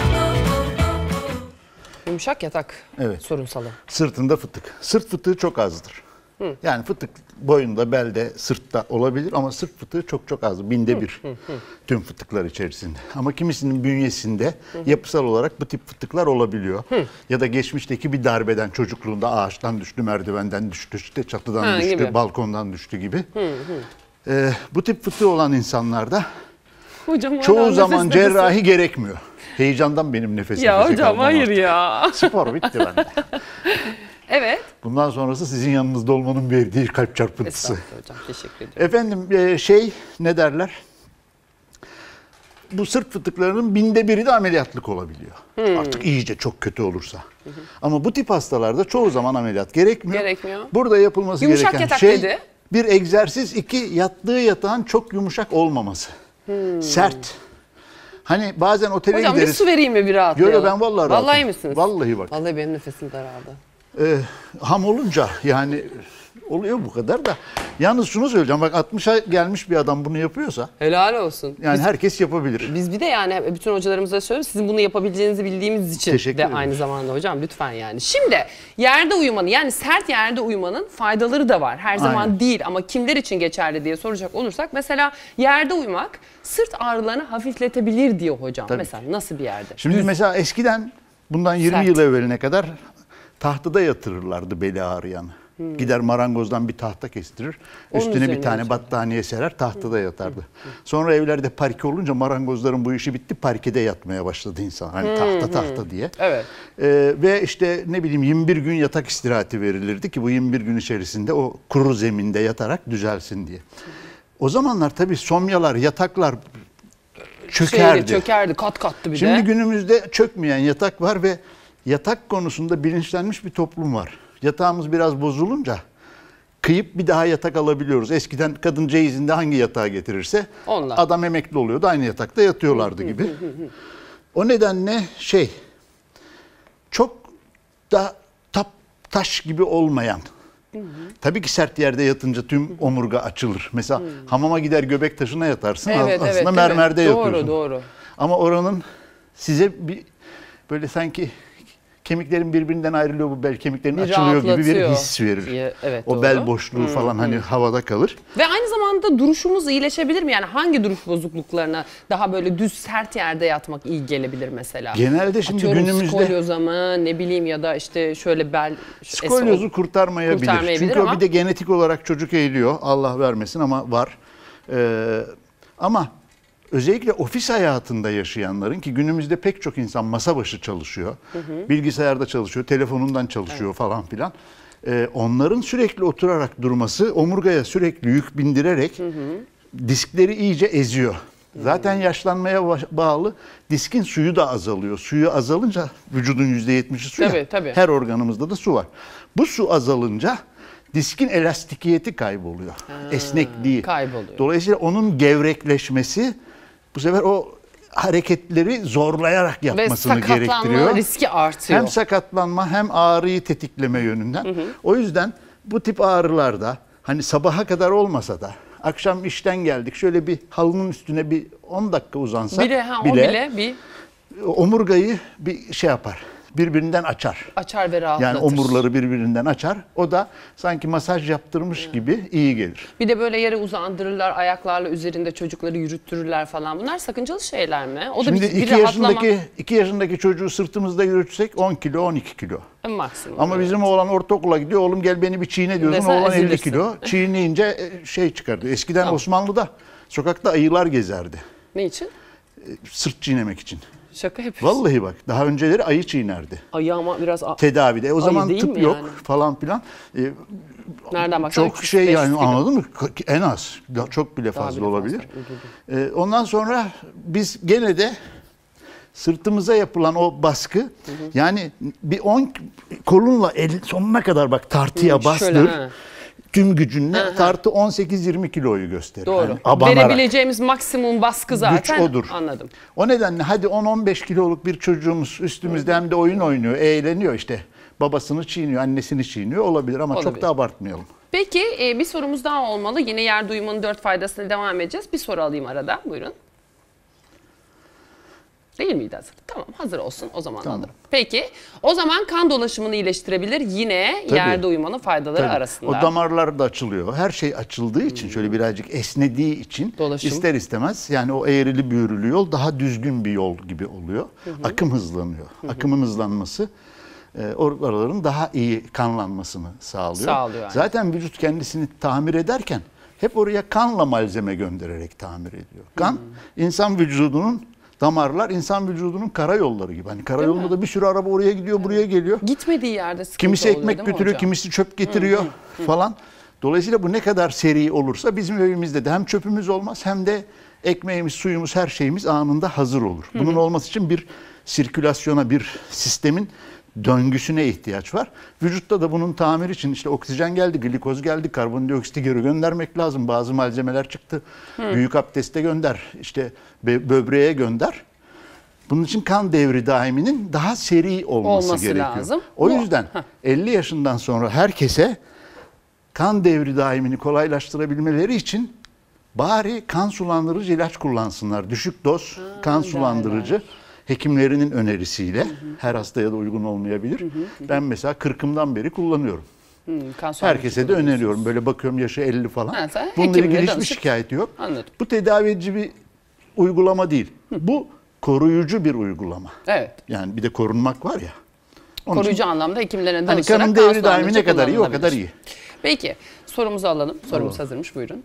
Yumuşak yatak Evet. sorunsalı. Sırtında fıtık. Sırt fıtığı çok azdır. Yani fıtık boyunda, belde, sırtta olabilir ama sırt fıtığı çok çok az. Binde bir tüm fıtıklar içerisinde. Ama kimisinin bünyesinde yapısal olarak bu tip fıtıklar olabiliyor. Ya da geçmişteki bir darbeden, çocukluğunda ağaçtan düştü, merdivenden düştü, işte çatıdan düştü, gibi. balkondan düştü gibi. Bu tip fıtığı olan insanlarda Hocam hala çoğu nefes zaman nefese. cerrahi gerekmiyor. Heyecandan benim nefes Ya nefese hocam kalmam hayır artık. ya. Spor bitti bende. Evet. Bundan sonrası sizin yanınızda olmanın verdiği kalp çarpıntısı. Estağfurullah hocam teşekkür ediyorum. Efendim ne derler? Bu sırt fıtıklarının binde biri de ameliyatlık olabiliyor. Artık iyice çok kötü olursa. Ama bu tip hastalarda çoğu zaman ameliyat gerekmiyor. Gerekmiyor. Burada yapılması Yumuşak gereken yatak şey dedi. bir egzersiz, iki yattığı yatağın çok yumuşak olmaması. Sert. Hani bazen otele Hocam gideriz. bir su vereyim mi bir rahatlayalım? Yo, ben vallahi rahatım. Vallahi misiniz? Vallahi bak. Vallahi benim nefesim daraldı. Ham olunca yani oluyor bu kadar da. Yalnız şunu söyleyeceğim, bak 60'a gelmiş bir adam bunu yapıyorsa Helal olsun. yani herkes yapabilir. Biz bir de yani bütün hocalarımıza söylüyoruz. Sizin bunu yapabileceğinizi bildiğimiz için Teşekkür de ederim. aynı zamanda hocam lütfen yani. Şimdi yerde uyumanın yani sert yerde uyumanın faydaları da var. Her zaman Aynen. değil ama kimler için geçerli diye soracak olursak mesela yerde uyumak sırt ağrılarını hafifletebilir diyor hocam. Tabii Mesela nasıl bir yerde? Şimdi mesela eskiden bundan 20 Sert. yıl evveline kadar tahtada yatırırlardı beli ağrıyanı. Gider marangozdan bir tahta kestirir. Onun Üstüne bir üzerine tane yatıyor. battaniye serer, tahtada yatardı. Sonra evlerde parke olunca marangozların bu işi bitti. Parkede yatmaya başladı insan. Hani tahta diye. Evet. Ve işte ne bileyim 21 gün yatak istirahati verilirdi ki bu 21 gün içerisinde o kuru zeminde yatarak düzelsin diye. O zamanlar tabii somyalar, yataklar çökerdi. Çökerdi, kat kattı bir Şimdi de. günümüzde çökmeyen yatak var ve yatak konusunda bilinçlenmiş bir toplum var. Yatağımız biraz bozulunca kıyıp bir daha yatak alabiliyoruz. Eskiden kadın ceyizinde hangi yatağı getirirse Onlar. adam emekli oluyordu. Aynı yatakta yatıyorlardı gibi. O nedenle çok da taş gibi olmayan. Tabii ki sert yerde yatınca tüm omurga açılır. Mesela hamama gider göbek taşına yatarsın. Aslında mermerde yatıyorsun. Doğru. Ama oranın size bir böyle sanki kemiklerin birbirinden ayrılıyor, bu bel kemiklerinin Bir açılıyor gibi bir rahatlatıyor. his verir. Evet, o doğru. bel boşluğu falan hani havada kalır. Ve aynı zamanda duruşumuz iyileşebilir mi? Yani hangi duruş bozukluklarına daha böyle düz sert yerde yatmak iyi gelebilir mesela? Genelde şimdi Atıyorum günümüzde skolyoza mı ne bileyim ya da işte şöyle bel... skolyozu kurtarmayabilir. Çünkü ama o bir de genetik olarak çocuk eğiliyor. Allah vermesin ama var. Ama özellikle ofis hayatında yaşayanların, ki günümüzde pek çok insan masa başı çalışıyor, bilgisayarda çalışıyor, telefonundan çalışıyor falan filan. Onların sürekli oturarak durması omurgaya sürekli yük bindirerek diskleri iyice eziyor. Zaten yaşlanmaya bağlı diskin suyu da azalıyor. Suyu azalınca vücudun %70'i su ya. Tabii. Her organımızda da su var. Bu su azalınca diskin elastikiyeti kayboluyor. Esnekliği kayboluyor. Dolayısıyla onun gevrekleşmesi bu sefer o hareketleri zorlayarak yapmasını gerektiriyor. Ve sakatlanma riski artıyor. Hem sakatlanma hem ağrıyı tetikleme yönünden. O yüzden bu tip ağrılarda hani sabaha kadar olmasa da akşam işten geldik şöyle bir halının üstüne bir 10 dakika uzansak bile bir omurgayı bir şey yapar. Birbirinden açar. Açar ve rahatlatır. Yani omurları birbirinden açar. O da sanki masaj yaptırmış gibi iyi gelir. Bir de böyle yere uzandırırlar, ayaklarla üzerinde çocukları yürüttürürler falan. Bunlar sakıncalı şeyler mi? O da Şimdi bir 2 yaşındaki çocuğu sırtımızda yürütsek 10 kilo 12 kilo. Maksimum. Ama bizim oğlan ortaokula gidiyor. Oğlum gel beni bir çiğne diyorsun. Desen Oğlan 50 ezilirsin. kilo. Çiğneyince şey çıkardı. Eskiden Osmanlı'da sokakta ayılar gezerdi. Ne için? Sırt çiğnemek için. Şaka yapıyorsun. Vallahi bak daha önceleri ayı çiğnerdi. Ayı ama biraz tedavide. O zaman değil tıp mi yok yani? falan filan. Nereden baksan çok şey 300, yani 500 kilo. anladın mı? En az. Çok bile Daha fazla bile olabilir. fazla. Ondan sonra biz gene de sırtımıza yapılan o baskı yani bir 10 kolunla sonuna kadar bak tartıya bastır. Tüm gücünle tartı 18-20 kiloyu gösterir. Doğru. Yani verebileceğimiz maksimum baskı zaten. Güç odur. Anladım. O nedenle hadi 10-15 kiloluk bir çocuğumuz üstümüzde hem de oyun oynuyor, eğleniyor işte. Babasını çiğniyor, annesini çiğniyor olabilir ama çok da abartmayalım. Peki bir sorumuz daha olmalı. Yine yer duyumunun 4 faydasıyla devam edeceğiz. Bir soru alayım arada. Buyurun. Değil miydi hazır? Tamam hazır olsun o zaman alırım. Peki o zaman kan dolaşımını iyileştirebilir yine yerde uyumanın faydaları arasında. O damarlar da açılıyor. Her şey açıldığı için şöyle birazcık esnediği için ister istemez yani o eğrili büğrülü yol daha düzgün bir yol gibi oluyor. Akım hızlanıyor. Akımın hızlanması oraların daha iyi kanlanmasını sağlıyor. Yani. Zaten vücut kendisini tamir ederken hep oraya kanla malzeme göndererek tamir ediyor. Kan insan vücudunun damarlar insan vücudunun karayolları gibi. Hani karayolunda da bir sürü araba oraya gidiyor, buraya geliyor. Gitmediği yerde sıkıntı kimisi oluyor, ekmek götürüyor, kimisi çöp getiriyor falan. Dolayısıyla bu ne kadar seri olursa bizim evimizde de hem çöpümüz olmaz hem de ekmeğimiz, suyumuz, her şeyimiz anında hazır olur. Bunun olması için bir sirkülasyona, bir sistemin döngüsüne ihtiyaç var. Vücutta da bunun tamiri için işte oksijen geldi, glikoz geldi, karbondioksiti geri göndermek lazım. Bazı malzemeler çıktı. Büyük abdeste gönder, işte böbreğe gönder. Bunun için kan devri daiminin daha seri olması gerekiyor. Lazım. O yüzden 50 yaşından sonra herkese kan devri daimini kolaylaştırabilmeleri için bari kan sulandırıcı ilaç kullansınlar. Düşük doz kan sulandırıcı. Hekimlerinin önerisiyle her hastaya da uygun olmayabilir. Ben mesela 40'ımdan beri kullanıyorum. Herkese de öneriyorum. Böyle bakıyorum yaşı 50 falan. Bununla ilgili hiçbir şikayeti yok. Anladım. Bu tedavi edici bir uygulama değil. Bu koruyucu bir uygulama. Evet. Yani bir de korunmak var ya. Koruyucu anlamda hekimlerine hani danışarak kanın devri daimi ne kadar iyi o kadar iyi. Peki sorumuzu alalım. Sorumuz hazırmış buyurun.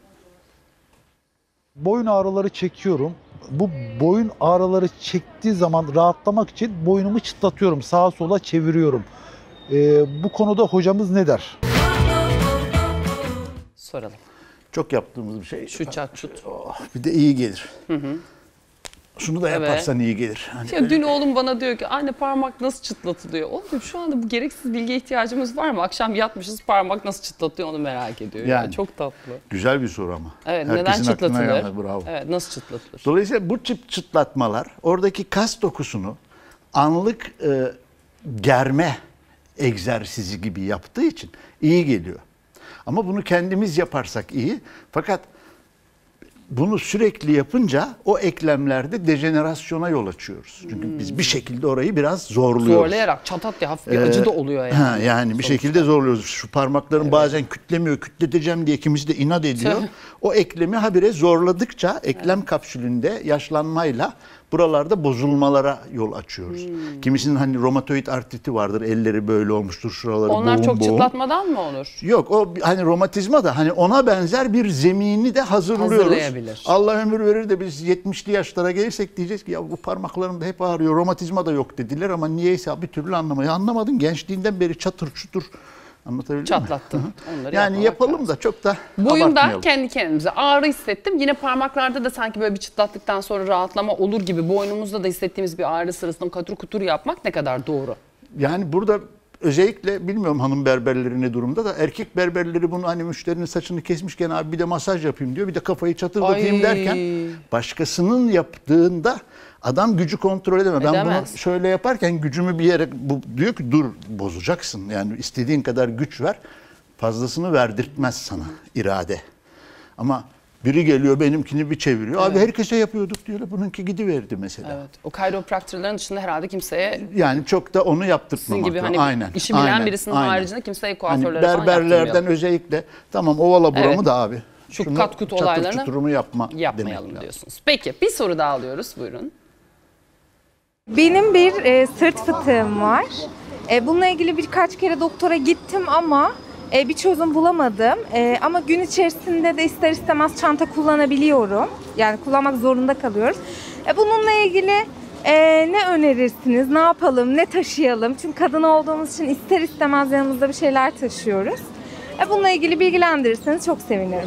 Boyun ağrıları çekiyorum. Bu boyun ağrıları çektiği zaman rahatlamak için boynumu çıtlatıyorum. Sağa sola çeviriyorum. Bu konuda hocamız ne der? Soralım. Çok yaptığımız bir şey. Şu çat çut. Bir de iyi gelir. Şunu da yaparsan iyi gelir. Hani ya dün oğlum bana diyor ki anne parmak nasıl çıtlatılıyor? Oğlum şu anda bu gereksiz bilgiye ihtiyacımız var mı? Akşam yatmışız parmak nasıl çıtlatıyor onu merak ediyor. Yani çok tatlı. Güzel bir soru ama. Evet herkesin neden çıtlatılır? Bravo. Evet nasıl çıtlatılır? Dolayısıyla bu çıtlatmalar oradaki kas dokusunu anlık germe egzersizi gibi yaptığı için iyi geliyor. Ama bunu kendimiz yaparsak iyi. Fakat bunu sürekli yapınca o eklemlerde dejenerasyona yol açıyoruz. Çünkü biz bir şekilde orayı biraz zorluyoruz. Zorlayarak çatat diye hafif bir acı da oluyor yani. Yani bir şekilde zorluyoruz. Şu parmakların bazen kütlemiyor, kütleteceğim diye kimisi de inat ediyor. O eklemi habire zorladıkça eklem kapsülünde yaşlanmayla buralarda bozulmalara yol açıyoruz. Kimisinin hani romatoid artriti vardır, elleri böyle olmuştur, şuraları Onlar boğum çok boğum. çıtlatmadan mı olur? Yok, o hani romatizma da hani ona benzer bir zemini de hazırlıyoruz. Allah ömür verir de biz 70'li yaşlara gelirsek diyeceğiz ki ya bu parmaklarımda hep ağrıyor, romatizma da yok dediler ama niyeyse bir türlü anlamadın. Gençliğinden beri çatır çutur. Anlatabildim mi? Çatlattın. Yani yapalım da çok da boyunda abartmayalım. kendi kendimize ağrı hissettim. Yine parmaklarda da sanki böyle bir çıtlattıktan sonra rahatlama olur gibi boynumuzda da hissettiğimiz bir ağrı sırasında katur kutur yapmak ne kadar doğru? Yani burada özellikle bilmiyorum hanım berberleri ne durumda da erkek berberleri bunu hani müşterinin saçını kesmişken abi bir de masaj yapayım diyor. Bir de kafayı çatırdatayım derken başkasının yaptığında adam gücü kontrol edemez. Ben bunu şöyle yaparken gücümü bir yere diyor ki dur bozacaksın. Yani istediğin kadar güç ver. Fazlasını verdirtmez sana irade. Ama biri geliyor benimkini bir çeviriyor. Abi herkese yapıyorduk diyor. Bununki gidiverdi mesela. Evet. O chiropractorların dışında herhalde kimseye yani çok da onu yaptırtmamak. gibi hani işi bilen birisinin haricinde kimseye kuaförlere hani berberlerden özellikle tamam ovala buramı da abi. Şu kat kut olaylarını çuturumu yapmayalım diyorsunuz. Peki bir soru daha alıyoruz. Buyurun. Benim bir sırt fıtığım var. Bununla ilgili birkaç kere doktora gittim ama bir çözüm bulamadım. Ama gün içerisinde de ister istemez çanta kullanabiliyorum. Yani kullanmak zorunda kalıyoruz. Bununla ilgili ne önerirsiniz? Ne yapalım? Ne taşıyalım? Çünkü kadın olduğumuz için ister istemez yanımızda bir şeyler taşıyoruz. Bununla ilgili bilgilendirirseniz çok sevinirim.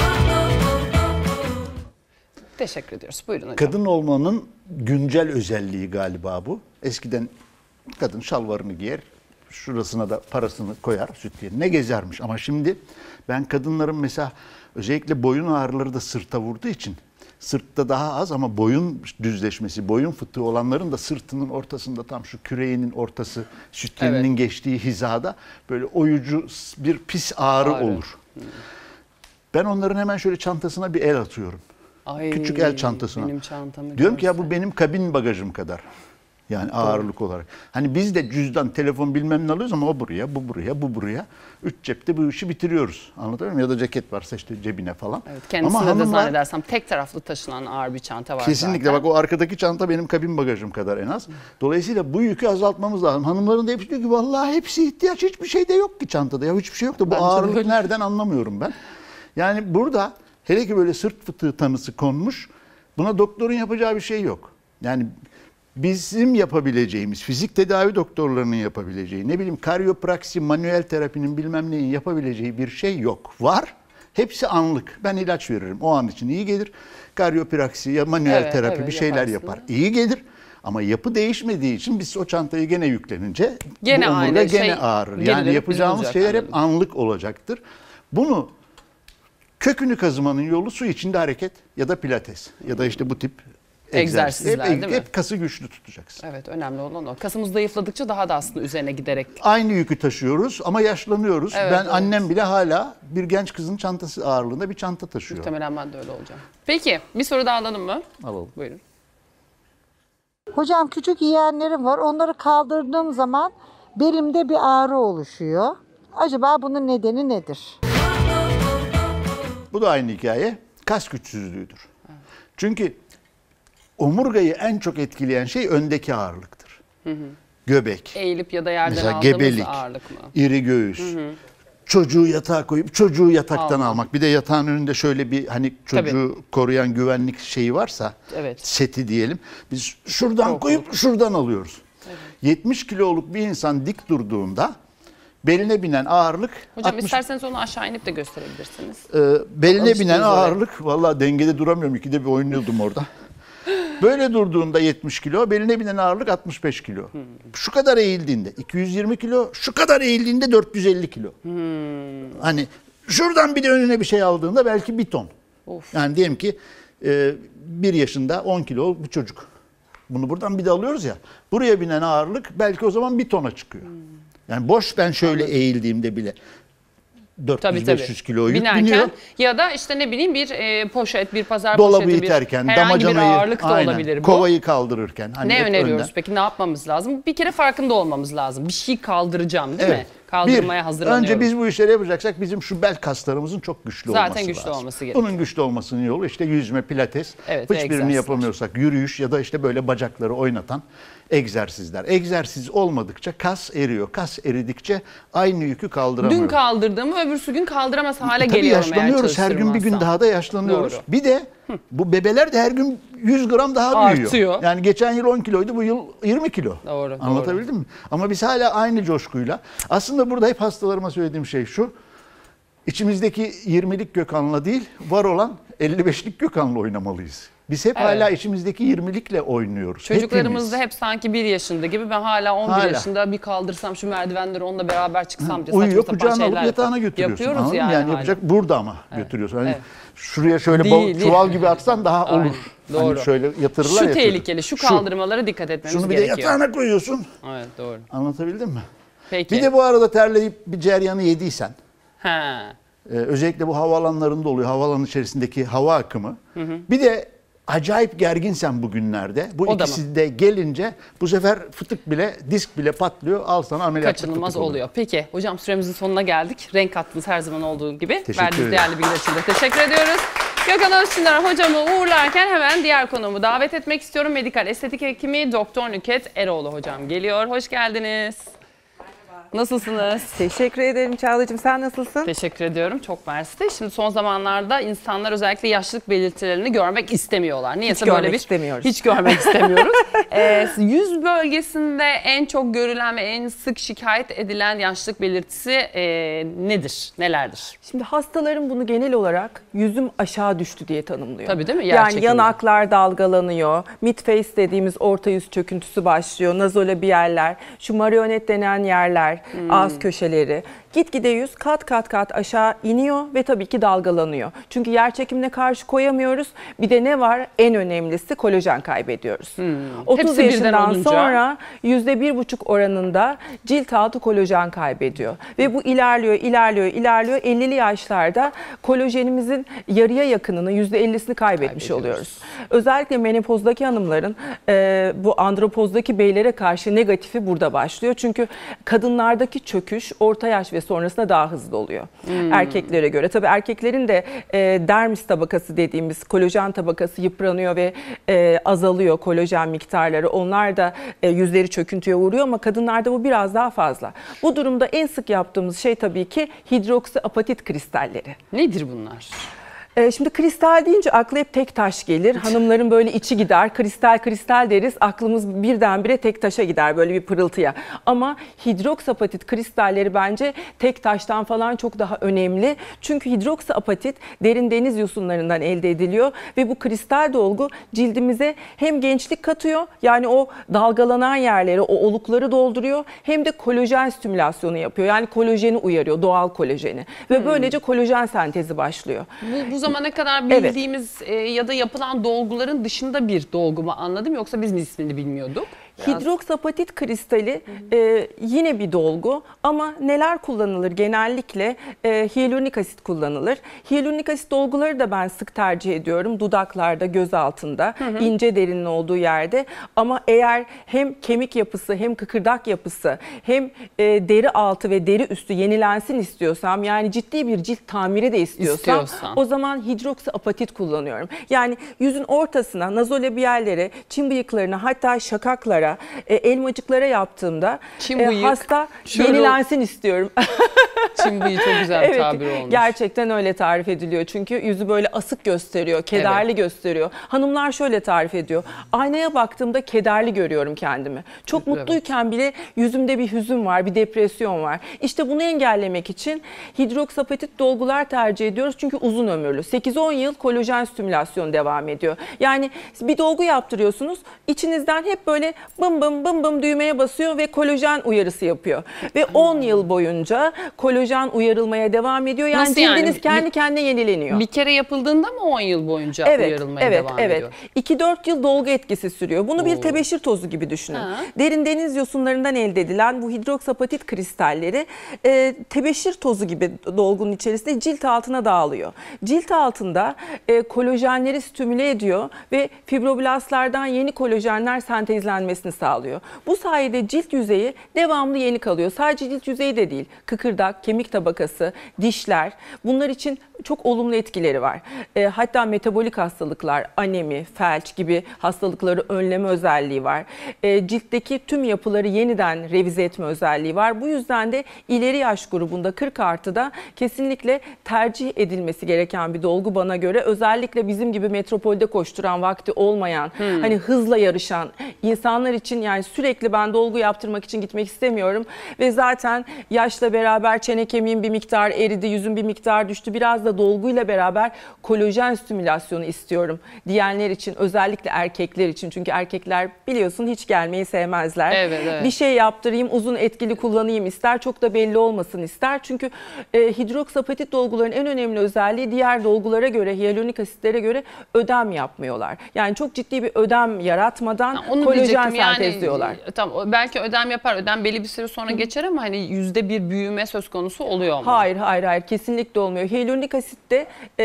Teşekkür ediyoruz. Buyurun hocam. Kadın olmanın güncel özelliği galiba bu. Eskiden kadın şalvarını giyer, şurasına da parasını koyar süt yerine gezermiş. Ama şimdi ben kadınların mesela özellikle boyun ağrıları da sırta vurduğu için sırtta daha az ama boyun düzleşmesi, boyun fıtığı olanların da sırtının ortasında tam şu küreğinin ortası süt yerinin geçtiği hizada böyle oyucu bir pis ağrı olur. Ben onların hemen şöyle çantasına bir el atıyorum. Küçük el çantasına. Diyorum ki ya bu benim kabin bagajım kadar. Yani ağırlık olarak. Hani biz de cüzdan, telefon bilmem ne alıyoruz ama o buraya, bu buraya, bu buraya. 3 cepte bu işi bitiriyoruz. Anlatabiliyor muyum? Ya da ceket varsa işte cebine falan. Evet, kendisinde ama de zannedersem tek taraflı taşınan ağır bir çanta var kesinlikle zaten. Bak o arkadaki çanta benim kabin bagajım kadar en az. Dolayısıyla bu yükü azaltmamız lazım. Hanımların da hepsi diyor ki vallahi hepsi ihtiyaç, hiçbir şey de yok ki çantada. Ya hiçbir şey yok da bu ağırlık nereden anlamıyorum ben. Yani burada hele ki böyle sırt fıtığı tanısı konmuş, buna doktorun yapacağı bir şey yok. Yani bizim yapabileceğimiz, fizik tedavi doktorlarının yapabileceği, ne bileyim karyopraksi, manuel terapinin bilmem neyin yapabileceği bir şey yok. Var, hepsi anlık. Ben ilaç veririm, o an için iyi gelir. Karyopraksi ya manuel terapi bir şeyler yapar, iyi gelir. Ama yapı değişmediği için biz o çantayı gene yüklenince bu omurga gene ağrır. Yani yapacağımız şeyler hep anlık olacaktır. Bunu kökünü kazımanın yolu su içinde hareket ya da pilates ya da işte bu tip egzersizler değil mi? Hep kası güçlü tutacaksın. Evet, önemli olan o. Kasımız zayıfladıkça daha da aslında üzerine giderek. Aynı yükü taşıyoruz ama yaşlanıyoruz. Ben annem bile hala bir genç kızın çantası ağırlığında bir çanta taşıyor. Muhtemelen ben de öyle olacağım. Peki bir soru daha alalım mı? Alalım. Buyurun. Hocam küçük yeğenlerim var. Onları kaldırdığım zaman belimde bir ağrı oluşuyor. Acaba bunun nedeni nedir? Bu da aynı hikaye. Kas güçsüzlüğüdür. Çünkü omurgayı en çok etkileyen şey öndeki ağırlıktır. Göbek. Eğilip ya da yerden mesela aldığımız gebelik, ağırlık mı? İri göğüs. Çocuğu yatağa koyup çocuğu yataktan almak. Bir de yatağın önünde şöyle bir hani çocuğu koruyan güvenlik şeyi varsa seti diyelim. Biz şuradan koyup şuradan alıyoruz. 70 kiloluk bir insan dik durduğunda beline binen ağırlık... Hocam isterseniz onu aşağı inip de gösterebilirsiniz. Beline binen ağırlık, vallahi dengede duramıyorum. İkide bir oynuyordum orada. Böyle durduğunda 70 kilo, beline binen ağırlık 65 kilo. Şu kadar eğildiğinde 220 kilo, şu kadar eğildiğinde 450 kilo. Hani şuradan bir de önüne bir şey aldığında belki 1 ton. Yani diyelim ki 1 yaşında 10 kilo bir çocuk. Bunu buradan bir de alıyoruz ya. Buraya binen ağırlık belki o zaman 1 tona çıkıyor. Yani boş ben şöyle eğildiğimde bile 400-500 kilo yük biniyor. Ya da işte ne bileyim bir poşet, bir pazar dolabı poşeti, iterken, herhangi bir ağırlık da olabilir bu. Kovayı kaldırırken. Hani ne öneriyoruz peki? Ne yapmamız lazım? Bir kere farkında olmamız lazım. Bir şey kaldıracağım değil mi? Kaldırmaya hazırlanıyorum. Önce biz bu işleri yapacaksak bizim şu bel kaslarımızın çok güçlü olması lazım. Zaten güçlü olması gerekiyor. Bunun güçlü olmasının yolu işte yüzme, pilates. Evet, hiçbirini egzersizler. yapamıyorsak yürüyüş ya da işte böyle bacakları oynatan egzersizler. Egzersiz olmadıkça kas eriyor. Kas eridikçe aynı yükü kaldıramıyor. Dün kaldırdığımı öbürsü gün kaldıramaz hale Tabii geliyorum yaşlanıyoruz. Her gün bir gün daha da yaşlanıyoruz. Doğru. Bir de bu bebeler de her gün 100 gram daha büyüyor. Artıyor. Yani geçen yıl 10 kiloydu, bu yıl 20 kilo. Doğru. Anlatabildim mi? Ama biz hala aynı coşkuyla. Aslında burada hep hastalarıma söylediğim şey şu. İçimizdeki 20'lik Gökhan'la değil, var olan 55'lik Gökhan'la oynamalıyız. Biz hep hala içimizdeki 20'likle oynuyoruz. Çocuklarımız da hepimiz. hep sanki 1 yaşında gibi. Ben hala 11 yaşında bir kaldırsam şu merdivenleri onunla beraber çıksam diye Uyuyor, saçma sapan kucağına alıp şeyler yatağına götürüyorsun. yapıyoruz Yani hala. yapacak burada ama götürüyorsun. Hani Evet. şuraya şöyle Değil. çuval gibi atsan daha olur. Aynen, doğru. Hani şöyle yatırırlar. Şu tehlikeli, şu kaldırmalara dikkat etmemiz şunu bir gerekiyor. de yatağına koyuyorsun. Evet, doğru. Anlatabildim mi? Peki. Bir de bu arada terleyip bir ceryanı yediysen, Ha. özellikle bu havaalanlarında oluyor, havaalanın içerisindeki hava akımı. Bir de acayip gerginsen bugünlerde, bu O da ikisi de gelince bu sefer fıtık bile, disk bile patlıyor. Al sana ameliyatlık Kaçınılmaz fıtık oluyor. Peki hocam, süremizin sonuna geldik. Renk kattınız her zaman olduğu gibi. Teşekkür Verdiğiniz ederim. değerli bilgiler için de teşekkür ediyoruz. Gökhan Özçınar hocamı uğurlarken hemen diğer konuğumu davet etmek istiyorum. Medikal estetik hekimi Doktor Nüket Eroğlu hocam geliyor. Hoş geldiniz. Nasılsınız? Teşekkür ederim Çağla'cığım. Sen nasılsın? Teşekkür ediyorum. Çok mersi. Şimdi son zamanlarda insanlar özellikle yaşlılık belirtilerini görmek istemiyorlar. Niyeyse Hiç böyle görmek bir istemiyoruz. hiç görmek istemiyoruz. Yüz bölgesinde en çok görülen ve en sık şikayet edilen yaşlılık belirtisi nedir? Nelerdir? Şimdi hastaların bunu genel olarak yüzüm aşağı düştü diye tanımlıyor. Tabii değil mi? Yer Yani çekimi. yanaklar dalgalanıyor, mid-face dediğimiz orta yüz çöküntüsü başlıyor, nazolabiyerler, şu marionet denen yerler, ağız köşeleri. Gitgide yüz kat kat aşağı iniyor ve tabii ki dalgalanıyor. Çünkü yer çekimine karşı koyamıyoruz. Bir de ne var? En önemlisi kolajen kaybediyoruz. 30 Hepsi birden yaşından olunca. sonra %1,5 oranında cilt altı kolajen kaybediyor. Ve bu ilerliyor. 50'li yaşlarda kolajenimizin yarıya yakınını, %50'sini kaybetmiş oluyoruz. Özellikle menopozdaki hanımların bu andropozdaki beylere karşı negatifi burada başlıyor. Çünkü kadınlardaki çöküş orta yaş ve sonrasında daha hızlı oluyor. Erkeklere göre. Tabii erkeklerin de dermis tabakası dediğimiz kolajen tabakası yıpranıyor ve azalıyor kolajen miktarları. Onlar da yüzleri çöküntüye uğruyor ama kadınlarda bu biraz daha fazla. Bu durumda en sık yaptığımız şey tabii ki hidroksiapatit kristalleri. Nedir bunlar? Şimdi kristal deyince akla hep tek taş gelir. Hanımların böyle içi gider. Kristal deriz. Aklımız birdenbire tek taşa gider böyle bir pırıltıya. Ama hidroksiapatit kristalleri bence tek taştan falan çok daha önemli. Çünkü hidroksiapatit derin deniz yosunlarından elde ediliyor ve bu kristal dolgu cildimize hem gençlik katıyor, yani o dalgalanan yerleri, o olukları dolduruyor, hem de kolajen stimülasyonu yapıyor. Yani kolajeni uyarıyor, doğal kolajeni. Ve böylece kolajen sentezi başlıyor. Bu zamana kadar bildiğimiz ya da yapılan dolguların dışında bir dolgu mu anladım, yoksa biz mi ismini bilmiyorduk? Hidroksiapatit kristali yine bir dolgu ama neler kullanılır? Genellikle hyaluronik asit kullanılır. Hyaluronik asit dolguları da ben sık tercih ediyorum. Dudaklarda, göz altında, ince derinin olduğu yerde. Ama eğer hem kemik yapısı, hem kıkırdak yapısı, hem deri altı ve deri üstü yenilensin istiyorsam, yani ciddi bir cilt tamiri de istiyorsam, o zaman hidroksiapatit kullanıyorum. Yani yüzün ortasına, nazolabiyellere, çim bıyıklarına, hatta şakaklara, elmacıklara yaptığımda hasta yenilensin istiyorum. Çim bıyığı çok güzel bir tabir olmuş. Gerçekten öyle tarif ediliyor. Çünkü yüzü böyle asık gösteriyor, kederli gösteriyor. Hanımlar şöyle tarif ediyor. Aynaya baktığımda kederli görüyorum kendimi. Çok mutluyken bile yüzümde bir hüzün var, bir depresyon var. İşte bunu engellemek için hidroksiapatit dolgular tercih ediyoruz. Çünkü uzun ömürlü. 8-10 yıl kolajen stimülasyonu devam ediyor. Yani bir dolgu yaptırıyorsunuz. İçinizden hep böyle bım bım düğmeye basıyor ve kolajen uyarısı yapıyor. Ve 10 yıl boyunca kolajen uyarılmaya devam ediyor. Yani Nasıl cildiniz yani? kendi kendine yenileniyor. Bir kere yapıldığında mı 10 yıl boyunca uyarılmaya devam ediyor? 2-4 yıl dolgu etkisi sürüyor. Bunu bir tebeşir tozu gibi düşünün. Derin deniz yosunlarından elde edilen bu hidroksapatit kristalleri tebeşir tozu gibi dolgunun içerisinde cilt altına dağılıyor. Cilt altında kolajenleri stimüle ediyor ve fibroblastlardan yeni kolajenler sentezlenmesini sağlıyor. Bu sayede cilt yüzeyi devamlı yeni kalıyor. Sadece cilt yüzeyi de değil, kıkırdak, kemik tabakası, dişler, bunlar için çok olumlu etkileri var. Hatta metabolik hastalıklar, anemi, felç gibi hastalıkları önleme özelliği var. Ciltteki tüm yapıları yeniden revize etme özelliği var. Bu yüzden de ileri yaş grubunda 40 artıda kesinlikle tercih edilmesi gereken bir dolgu bana göre. Özellikle bizim gibi metropolde koşturan, vakti olmayan, hani hızla yarışan insanlar için, yani sürekli ben dolgu yaptırmak için gitmek istemiyorum ve zaten yaşla beraber çene kemiğim bir miktar eridi, yüzüm bir miktar düştü, biraz da dolguyla beraber kolajen stimülasyonu istiyorum diyenler için, özellikle erkekler için, çünkü erkekler biliyorsun hiç gelmeyi sevmezler. Evet. Bir şey yaptırayım, uzun etkili kullanayım ister, çok da belli olmasın ister. Çünkü hidroksapatit dolguların en önemli özelliği diğer dolgulara göre, hyaluronik asitlere göre ödem yapmıyorlar. Yani çok ciddi bir ödem yaratmadan kolajen sentezliyorlar. Yani, tamam, belki ödem yapar, ödem belli bir süre sonra geçer ama hani %1 büyüme söz konusu oluyor mu? Hayır, kesinlikle olmuyor. Hyaluronik asitte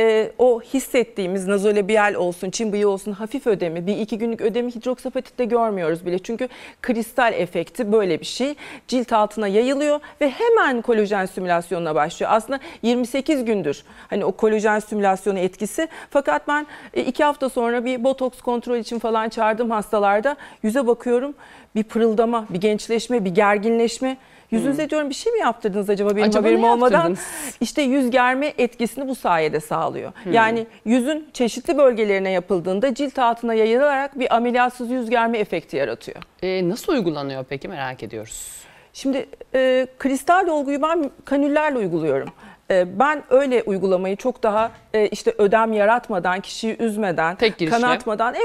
o hissettiğimiz nazolabial olsun, çin bıyığı olsun hafif ödemi, bir iki günlük ödemi hidroksapatitte görmüyoruz bile. Çünkü kristal efekti böyle bir şey. Cilt altına yayılıyor ve hemen kolajen stimülasyonuna başlıyor. Aslında 28 gündür hani o kolajen stimülasyonu etkisi. Fakat ben 2 hafta sonra bir botoks kontrol için falan çağırdığım hastalarda yüze bakıyorum, bir pırıldama, bir gençleşme, bir gerginleşme. Yüzünüze diyorum, bir şey mi yaptırdınız acaba benim haberim olmadan? İşte yüz germe etkisini bu sayede sağlıyor. Yani yüzün çeşitli bölgelerine yapıldığında cilt altına yayılarak bir ameliyatsız yüz germe efekti yaratıyor. Nasıl uygulanıyor peki, merak ediyoruz. Şimdi kristal dolguyu ben kanüllerle uyguluyorum. Ben öyle uygulamayı çok daha işte ödem yaratmadan, kişiyi üzmeden, kanatmadan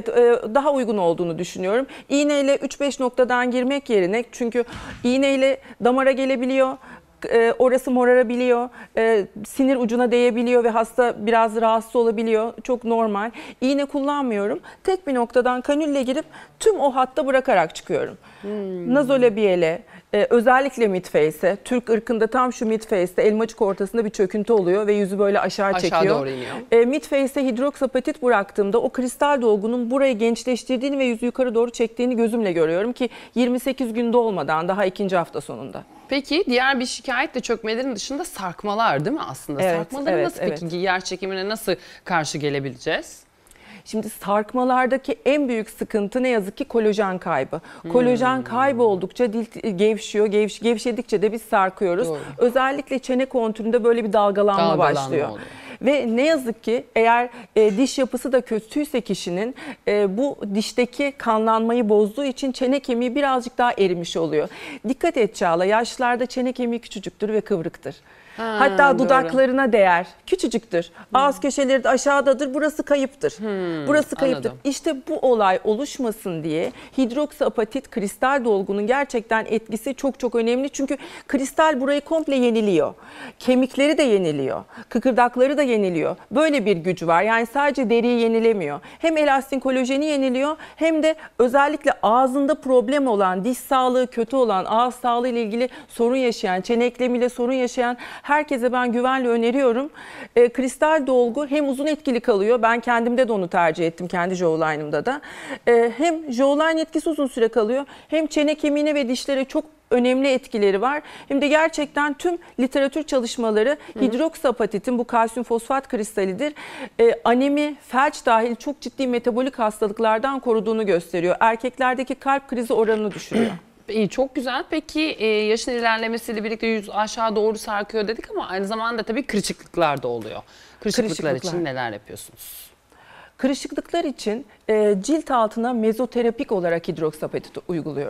daha uygun olduğunu düşünüyorum. İğneyle 3-5 noktadan girmek yerine, çünkü iğneyle damara gelebiliyor, orası morarabiliyor, sinir ucuna değebiliyor ve hasta biraz rahatsız olabiliyor. Çok normal. İğne kullanmıyorum. Tek bir noktadan kanülle girip tüm o hatta bırakarak çıkıyorum. Nazolabiyele, özellikle mid-face'e, Türk ırkında tam şu mid-face'te elmacık ortasında bir çöküntü oluyor ve yüzü böyle aşağı çekiyor. Doğru iniyor. Mid-face'e hidroksapatit bıraktığımda o kristal dolgunun burayı gençleştirdiğini ve yüzü yukarı doğru çektiğini gözümle görüyorum ki 28 günde olmadan daha 2. hafta sonunda. Peki diğer bir şikayet de çökmelerin dışında sarkmalar değil mi aslında? Sarkmaları nasıl peki yer çekimine nasıl karşı gelebileceğiz? Şimdi sarkmalardaki en büyük sıkıntı ne yazık ki kolajen kaybı. Kolajen kaybı oldukça cilt gevşiyor, gevşedikçe de biz sarkıyoruz. Doğru. Özellikle çene kontüründe böyle bir dalgalanma başlıyor. Oluyor. Ve ne yazık ki eğer diş yapısı da kötüyse kişinin, bu dişteki kanlanmayı bozduğu için çene kemiği birazcık daha erimiş oluyor. Dikkat et Çağla, yaşlılarda çene kemiği küçücüktür ve kıvrıktır. Hatta dudaklarına değer. Küçücüktür. Ağız köşeleri de aşağıdadır. Burası kayıptır. Burası kayıptır. Anladım. İşte bu olay oluşmasın diye hidroksapatit kristal dolgunun gerçekten etkisi çok çok önemli. Çünkü kristal burayı komple yeniliyor. Kemikleri de yeniliyor. Kıkırdakları da yeniliyor. Böyle bir gücü var. Yani sadece deriyi yenilemiyor. Hem elastin kolajeni yeniliyor, hem de özellikle ağzında problem olan, diş sağlığı kötü olan, ağız sağlığı ile ilgili sorun yaşayan, çene eklemiyle sorun yaşayan herkese ben güvenle öneriyorum. Kristal dolgu hem uzun etkili kalıyor. Ben kendimde de onu tercih ettim. Kendi jawline'ımda da. Hem jawline etkisi uzun süre kalıyor. Hem çene kemiğine ve dişlere çok önemli etkileri var. Hem de gerçekten tüm literatür çalışmaları hidroksapatitin, bu kalsiyum fosfat kristalidir, anemi, felç dahil çok ciddi metabolik hastalıklardan koruduğunu gösteriyor. Erkeklerdeki kalp krizi oranını düşürüyor. İyi, çok güzel. Peki yaşın ilerlemesiyle birlikte yüz aşağı doğru sarkıyor dedik ama aynı zamanda tabii kırışıklıklar da oluyor. Kırışıklıklar için neler yapıyorsunuz? Kırışıklıklar için cilt altına mezoterapik olarak hidroksapatit uyguluyoruz.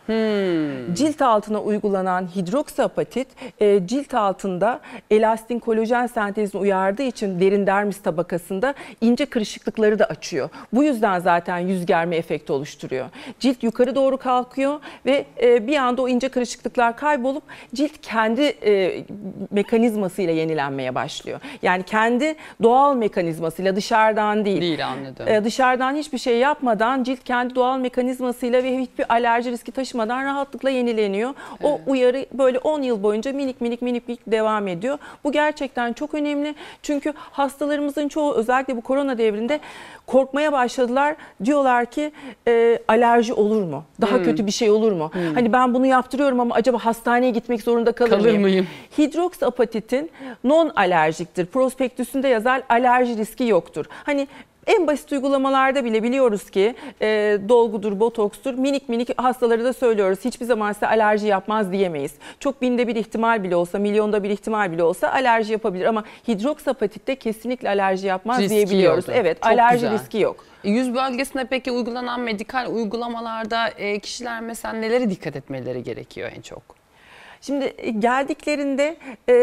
Cilt altına uygulanan hidroksiapatit cilt altında elastin kolajen sentezini uyardığı için derin dermis tabakasında ince kırışıklıkları da açıyor. Bu yüzden zaten yüz germe efekti oluşturuyor. Cilt yukarı doğru kalkıyor ve bir anda o ince kırışıklıklar kaybolup cilt kendi mekanizmasıyla yenilenmeye başlıyor. Yani kendi doğal mekanizmasıyla, dışarıdan değil. Değil, anladım. Dışarıdan hiçbir şey yapmadan cilt kendi doğal mekanizmasıyla ve hiçbir alerji riski taşımadan rahatlıkla yenileniyor. Evet. O uyarı böyle 10 yıl boyunca minik devam ediyor. Bu gerçekten çok önemli. Çünkü hastalarımızın çoğu özellikle bu korona devrinde korkmaya başladılar. Diyorlar ki alerji olur mu? Daha kötü bir şey olur mu? Hani ben bunu yaptırıyorum ama acaba hastaneye gitmek zorunda kalır mıyım? Hidroksapatitin non alerjiktir. Prospektüsünde yazar, alerji riski yoktur. Hani en basit uygulamalarda bile biliyoruz ki dolgudur, botokstur, minik hastaları da söylüyoruz. Hiçbir zaman size alerji yapmaz diyemeyiz. Çok binde bir ihtimal bile olsa, milyonda bir ihtimal bile olsa alerji yapabilir. Ama hidroksapatitte kesinlikle alerji yapmaz riski diyebiliyoruz. Yok. Evet, çok alerji güzel. Riski yok. Yüz bölgesinde peki uygulanan medikal uygulamalarda kişiler mesela nelere dikkat etmeleri gerekiyor en çok? Şimdi geldiklerinde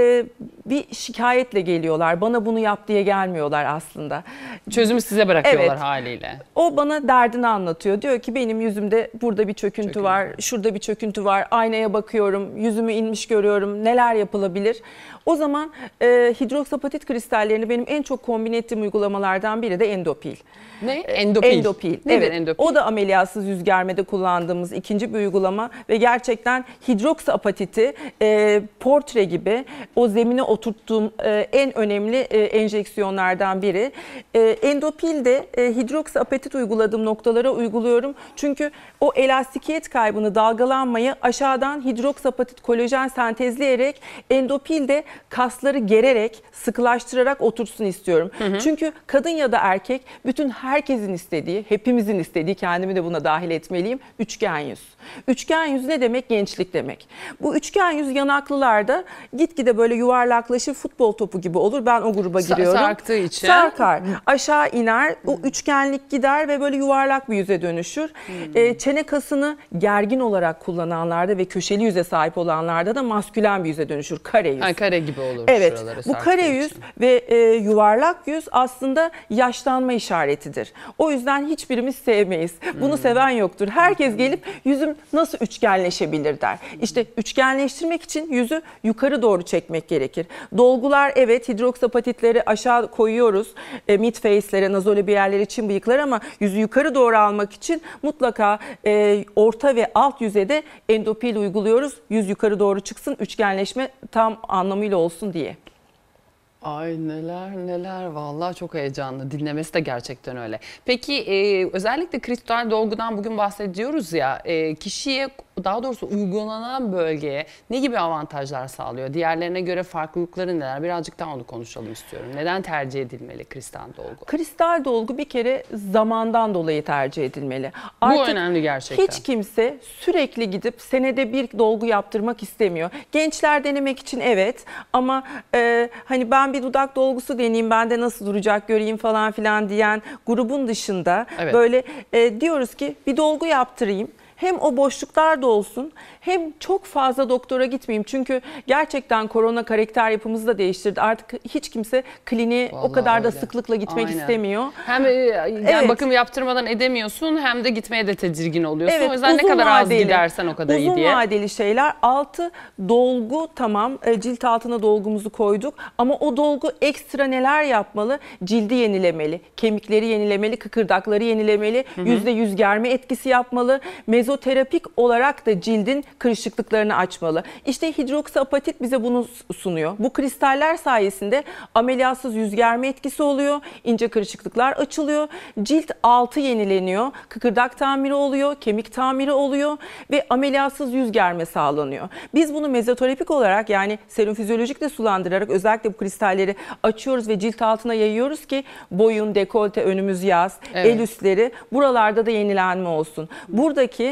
bir şikayetle geliyorlar. Bana bunu yap diye gelmiyorlar aslında. Çözümü size bırakıyorlar haliyle. O bana derdini anlatıyor. Diyor ki benim yüzümde burada bir çöküntü var, şurada bir çöküntü var. Aynaya bakıyorum, yüzümü inmiş görüyorum. Neler yapılabilir? O zaman hidroksapatit kristallerini benim en çok kombine ettiğim uygulamalardan biri de endopil. Ne? Endopil. Endopil. Evet. Endopil? O da ameliyatsız yüz germede kullandığımız ikinci bir uygulama ve gerçekten hidroksapatiti portre gibi o zemine oturttuğum en önemli enjeksiyonlardan biri. Endopil de hidroksapatit uyguladığım noktalara uyguluyorum. Çünkü o elastikiyet kaybını, dalgalanmayı aşağıdan hidroksapatit kolajen sentezleyerek endopil de kasları gererek, sıkılaştırarak otursun istiyorum. Çünkü kadın ya da erkek bütün herkesin istediği, hepimizin istediği, kendimi de buna dahil etmeliyim, üçgen yüz. Üçgen yüz ne demek? Gençlik demek. Bu üçgen yüz yanaklılarda gitgide böyle yuvarlaklaşır, futbol topu gibi olur. Ben o gruba giriyorum. Sarktığı için. Sarkar. Aşağı iner, o üçgenlik gider ve böyle yuvarlak bir yüze dönüşür. Çene kasını gergin olarak kullananlarda ve köşeli yüze sahip olanlarda da maskülen bir yüze dönüşür. Kare yüz. Yani kare gibi olur. Evet. Bu kare yüz ve yuvarlak yüz aslında yaşlanma işaretidir. O yüzden hiçbirimiz sevmeyiz. Bunu seven yoktur. Herkes gelip yüzüm nasıl üçgenleşebilir der. İşte üçgenleştirmek için yüzü yukarı doğru çekmek gerekir. Dolgular evet, hidroksapatitleri aşağı koyuyoruz. Mid face'lere, nazolabiyeller için bıyıklar, ama yüzü yukarı doğru almak için mutlaka orta ve alt yüze de endopil uyguluyoruz. Yüz yukarı doğru çıksın, üçgenleşme tam anlamıyla olsun diye. Ay neler vallahi çok heyecanlı, dinlemesi de gerçekten öyle. Peki özellikle kristal dolgudan bugün bahsediyoruz ya, kişiye, daha doğrusu uygulanan bölgeye ne gibi avantajlar sağlıyor? Diğerlerine göre farklılıkları neler? Birazcık daha onu konuşalım istiyorum. Neden tercih edilmeli kristal dolgu? Kristal dolgu bir kere zamandan dolayı tercih edilmeli. Artık bu önemli gerçekten. Hiç kimse sürekli gidip senede bir dolgu yaptırmak istemiyor. Gençler denemek için evet, ama hani ben bir dudak dolgusu deneyeyim, bende nasıl duracak göreyim falan filan diyen grubun dışında böyle diyoruz ki bir dolgu yaptırayım. Hem o boşluklar da olsun, hem çok fazla doktora gitmeyeyim. Çünkü gerçekten korona karakter yapımızı da değiştirdi. Artık hiç kimse kliniğe o kadar da sıklıkla gitmek istemiyor. Hem yani bakım yaptırmadan edemiyorsun, hem de gitmeye de tedirgin oluyorsun. Evet, o yüzden ne kadar az gidersen o kadar iyi diye. Uzun vadeli şeyler. Altı dolgu, tamam, cilt altına dolgumuzu koyduk. Ama o dolgu ekstra neler yapmalı? Cildi yenilemeli, kemikleri yenilemeli, kıkırdakları yenilemeli, %100 germe etkisi yapmalı. Mezoterapik olarak da cildin kırışıklıklarını açmalı. İşte hidroksiapatit bize bunu sunuyor. Bu kristaller sayesinde ameliyatsız yüz germe etkisi oluyor. İnce kırışıklıklar açılıyor. Cilt altı yenileniyor. Kıkırdak tamiri oluyor. Kemik tamiri oluyor. Ve ameliyatsız yüz germe sağlanıyor. Biz bunu mezoterapik olarak, yani serum fizyolojikle sulandırarak özellikle bu kristalleri açıyoruz ve cilt altına yayıyoruz ki boyun, dekolte, önümüz yaz, el üstleri, buralarda da yenilenme olsun. Buradaki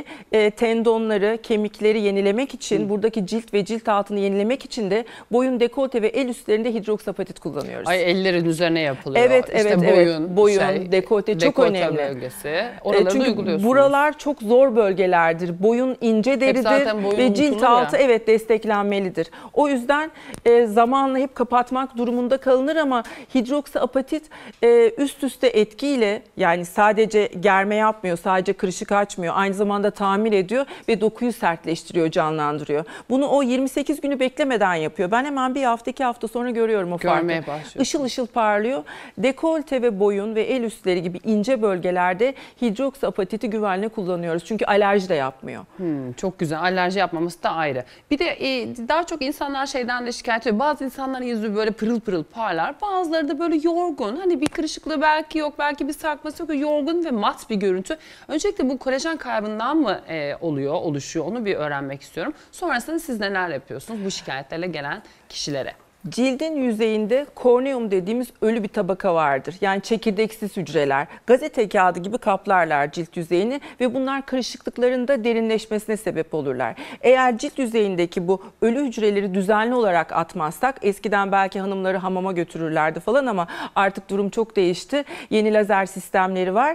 tendonları, kemikleri yenilemek için, buradaki cilt ve cilt altını yenilemek için de boyun, dekolte ve el üstlerinde hidroksapatit kullanıyoruz. Ay, ellerin üzerine yapılıyor. Evet, işte evet. Boyun, dekolte çok önemli. Bölgesi. Oraları Çünkü uyguluyorsunuz. buralar çok zor bölgelerdir. Boyun ince deridir ve cilt altı desteklenmelidir. O yüzden zamanla hep kapatmak durumunda kalınır ama hidroksaapatit üst üste etkiyle, yani sadece germe yapmıyor, sadece kırışık açmıyor, aynı zamanda tamir ediyor ve dokuyu sertleştiriyor, canlandırıyor. Bunu o 28 günü beklemeden yapıyor. Ben hemen bir hafta 2 hafta sonra görüyorum o farkı. Görmeye başlıyor. Işıl ışıl parlıyor. Dekolte ve boyun ve el üstleri gibi ince bölgelerde hidroksapatiti güvenle kullanıyoruz. Çünkü alerji de yapmıyor. Çok güzel. Alerji yapmaması da ayrı. Bir de daha çok insanlar şeyden de şikayet ediyor. Bazı insanların yüzü böyle pırıl pırıl parlar. Bazıları da böyle yorgun. Hani bir kırışıklığı belki yok, belki bir sarkması yok. Yorgun ve mat bir görüntü. Öncelikle bu kolajen kaybından mı oluşuyor? Onu bir öğrenmek istiyorum. Sonrasında siz neler yapıyorsunuz bu şikayetlerle gelen kişilere? Cildin yüzeyinde korneum dediğimiz ölü bir tabaka vardır. Yani çekirdeksiz hücreler. Gazete kağıdı gibi kaplarlar cilt yüzeyini ve bunlar kırışıklıkların da derinleşmesine sebep olurlar. Eğer cilt yüzeyindeki bu ölü hücreleri düzenli olarak atmazsak, eskiden belki hanımları hamama götürürlerdi falan ama artık durum çok değişti. Yeni lazer sistemleri var.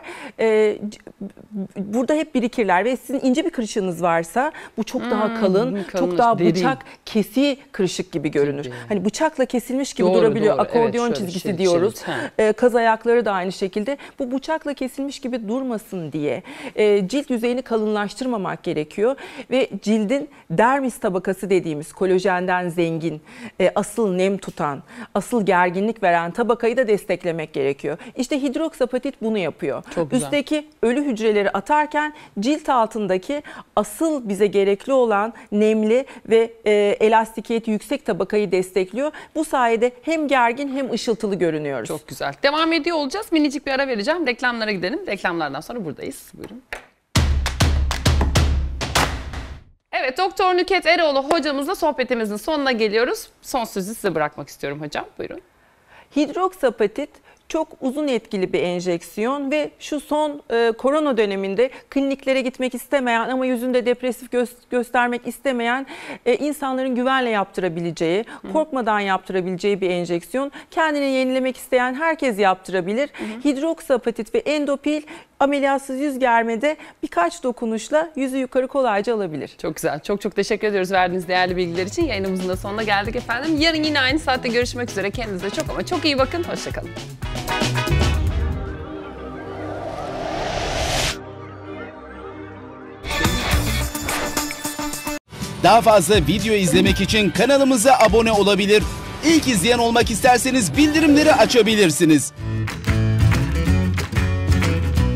Burada hep birikirler ve sizin ince bir kırışığınız varsa bu çok daha kalın, çok daha bıçak kesiği kırışık gibi görünür. Hani bıçakla kesilmiş gibi durabiliyor. Akordeon çizgisi diyoruz. Kaz ayakları da aynı şekilde. Bu bıçakla kesilmiş gibi durmasın diye cilt yüzeyini kalınlaştırmamak gerekiyor. Ve cildin dermis tabakası dediğimiz kolajenden zengin, asıl nem tutan, asıl gerginlik veren tabakayı da desteklemek gerekiyor. İşte hidroksaapatit bunu yapıyor. Üstteki ölü hücreleri atarken cilt altındaki asıl bize gerekli olan nemli ve elastikiyeti yüksek tabakayı destekliyor. Bu sayede hem gergin hem ışıltılı görünüyoruz. Çok güzel. Devam ediyor olacağız. Minicik bir ara vereceğim. Reklamlara gidelim. Reklamlardan sonra buradayız. Buyurun. Evet, Doktor Nükhet Eroğlu hocamızla sohbetimizin sonuna geliyoruz. Son sözü size bırakmak istiyorum hocam. Buyurun. Hidroksaapatit çok uzun etkili bir enjeksiyon ve şu son korona döneminde kliniklere gitmek istemeyen ama yüzünde depresif göstermek istemeyen insanların güvenle yaptırabileceği, korkmadan yaptırabileceği bir enjeksiyon. Kendini yenilemek isteyen herkes yaptırabilir. Hidroksaapatit ve endopil ameliyatsız yüz germede birkaç dokunuşla yüzü yukarı kolayca alabilir. Çok güzel. Çok teşekkür ediyoruz verdiğiniz değerli bilgiler için. Yayınımızın da sonuna geldik efendim. Yarın yine aynı saatte görüşmek üzere. Kendinize çok iyi bakın. Hoşçakalın. Daha fazla video izlemek için kanalımıza abone olabilir. İlk izleyen olmak isterseniz bildirimleri açabilirsiniz.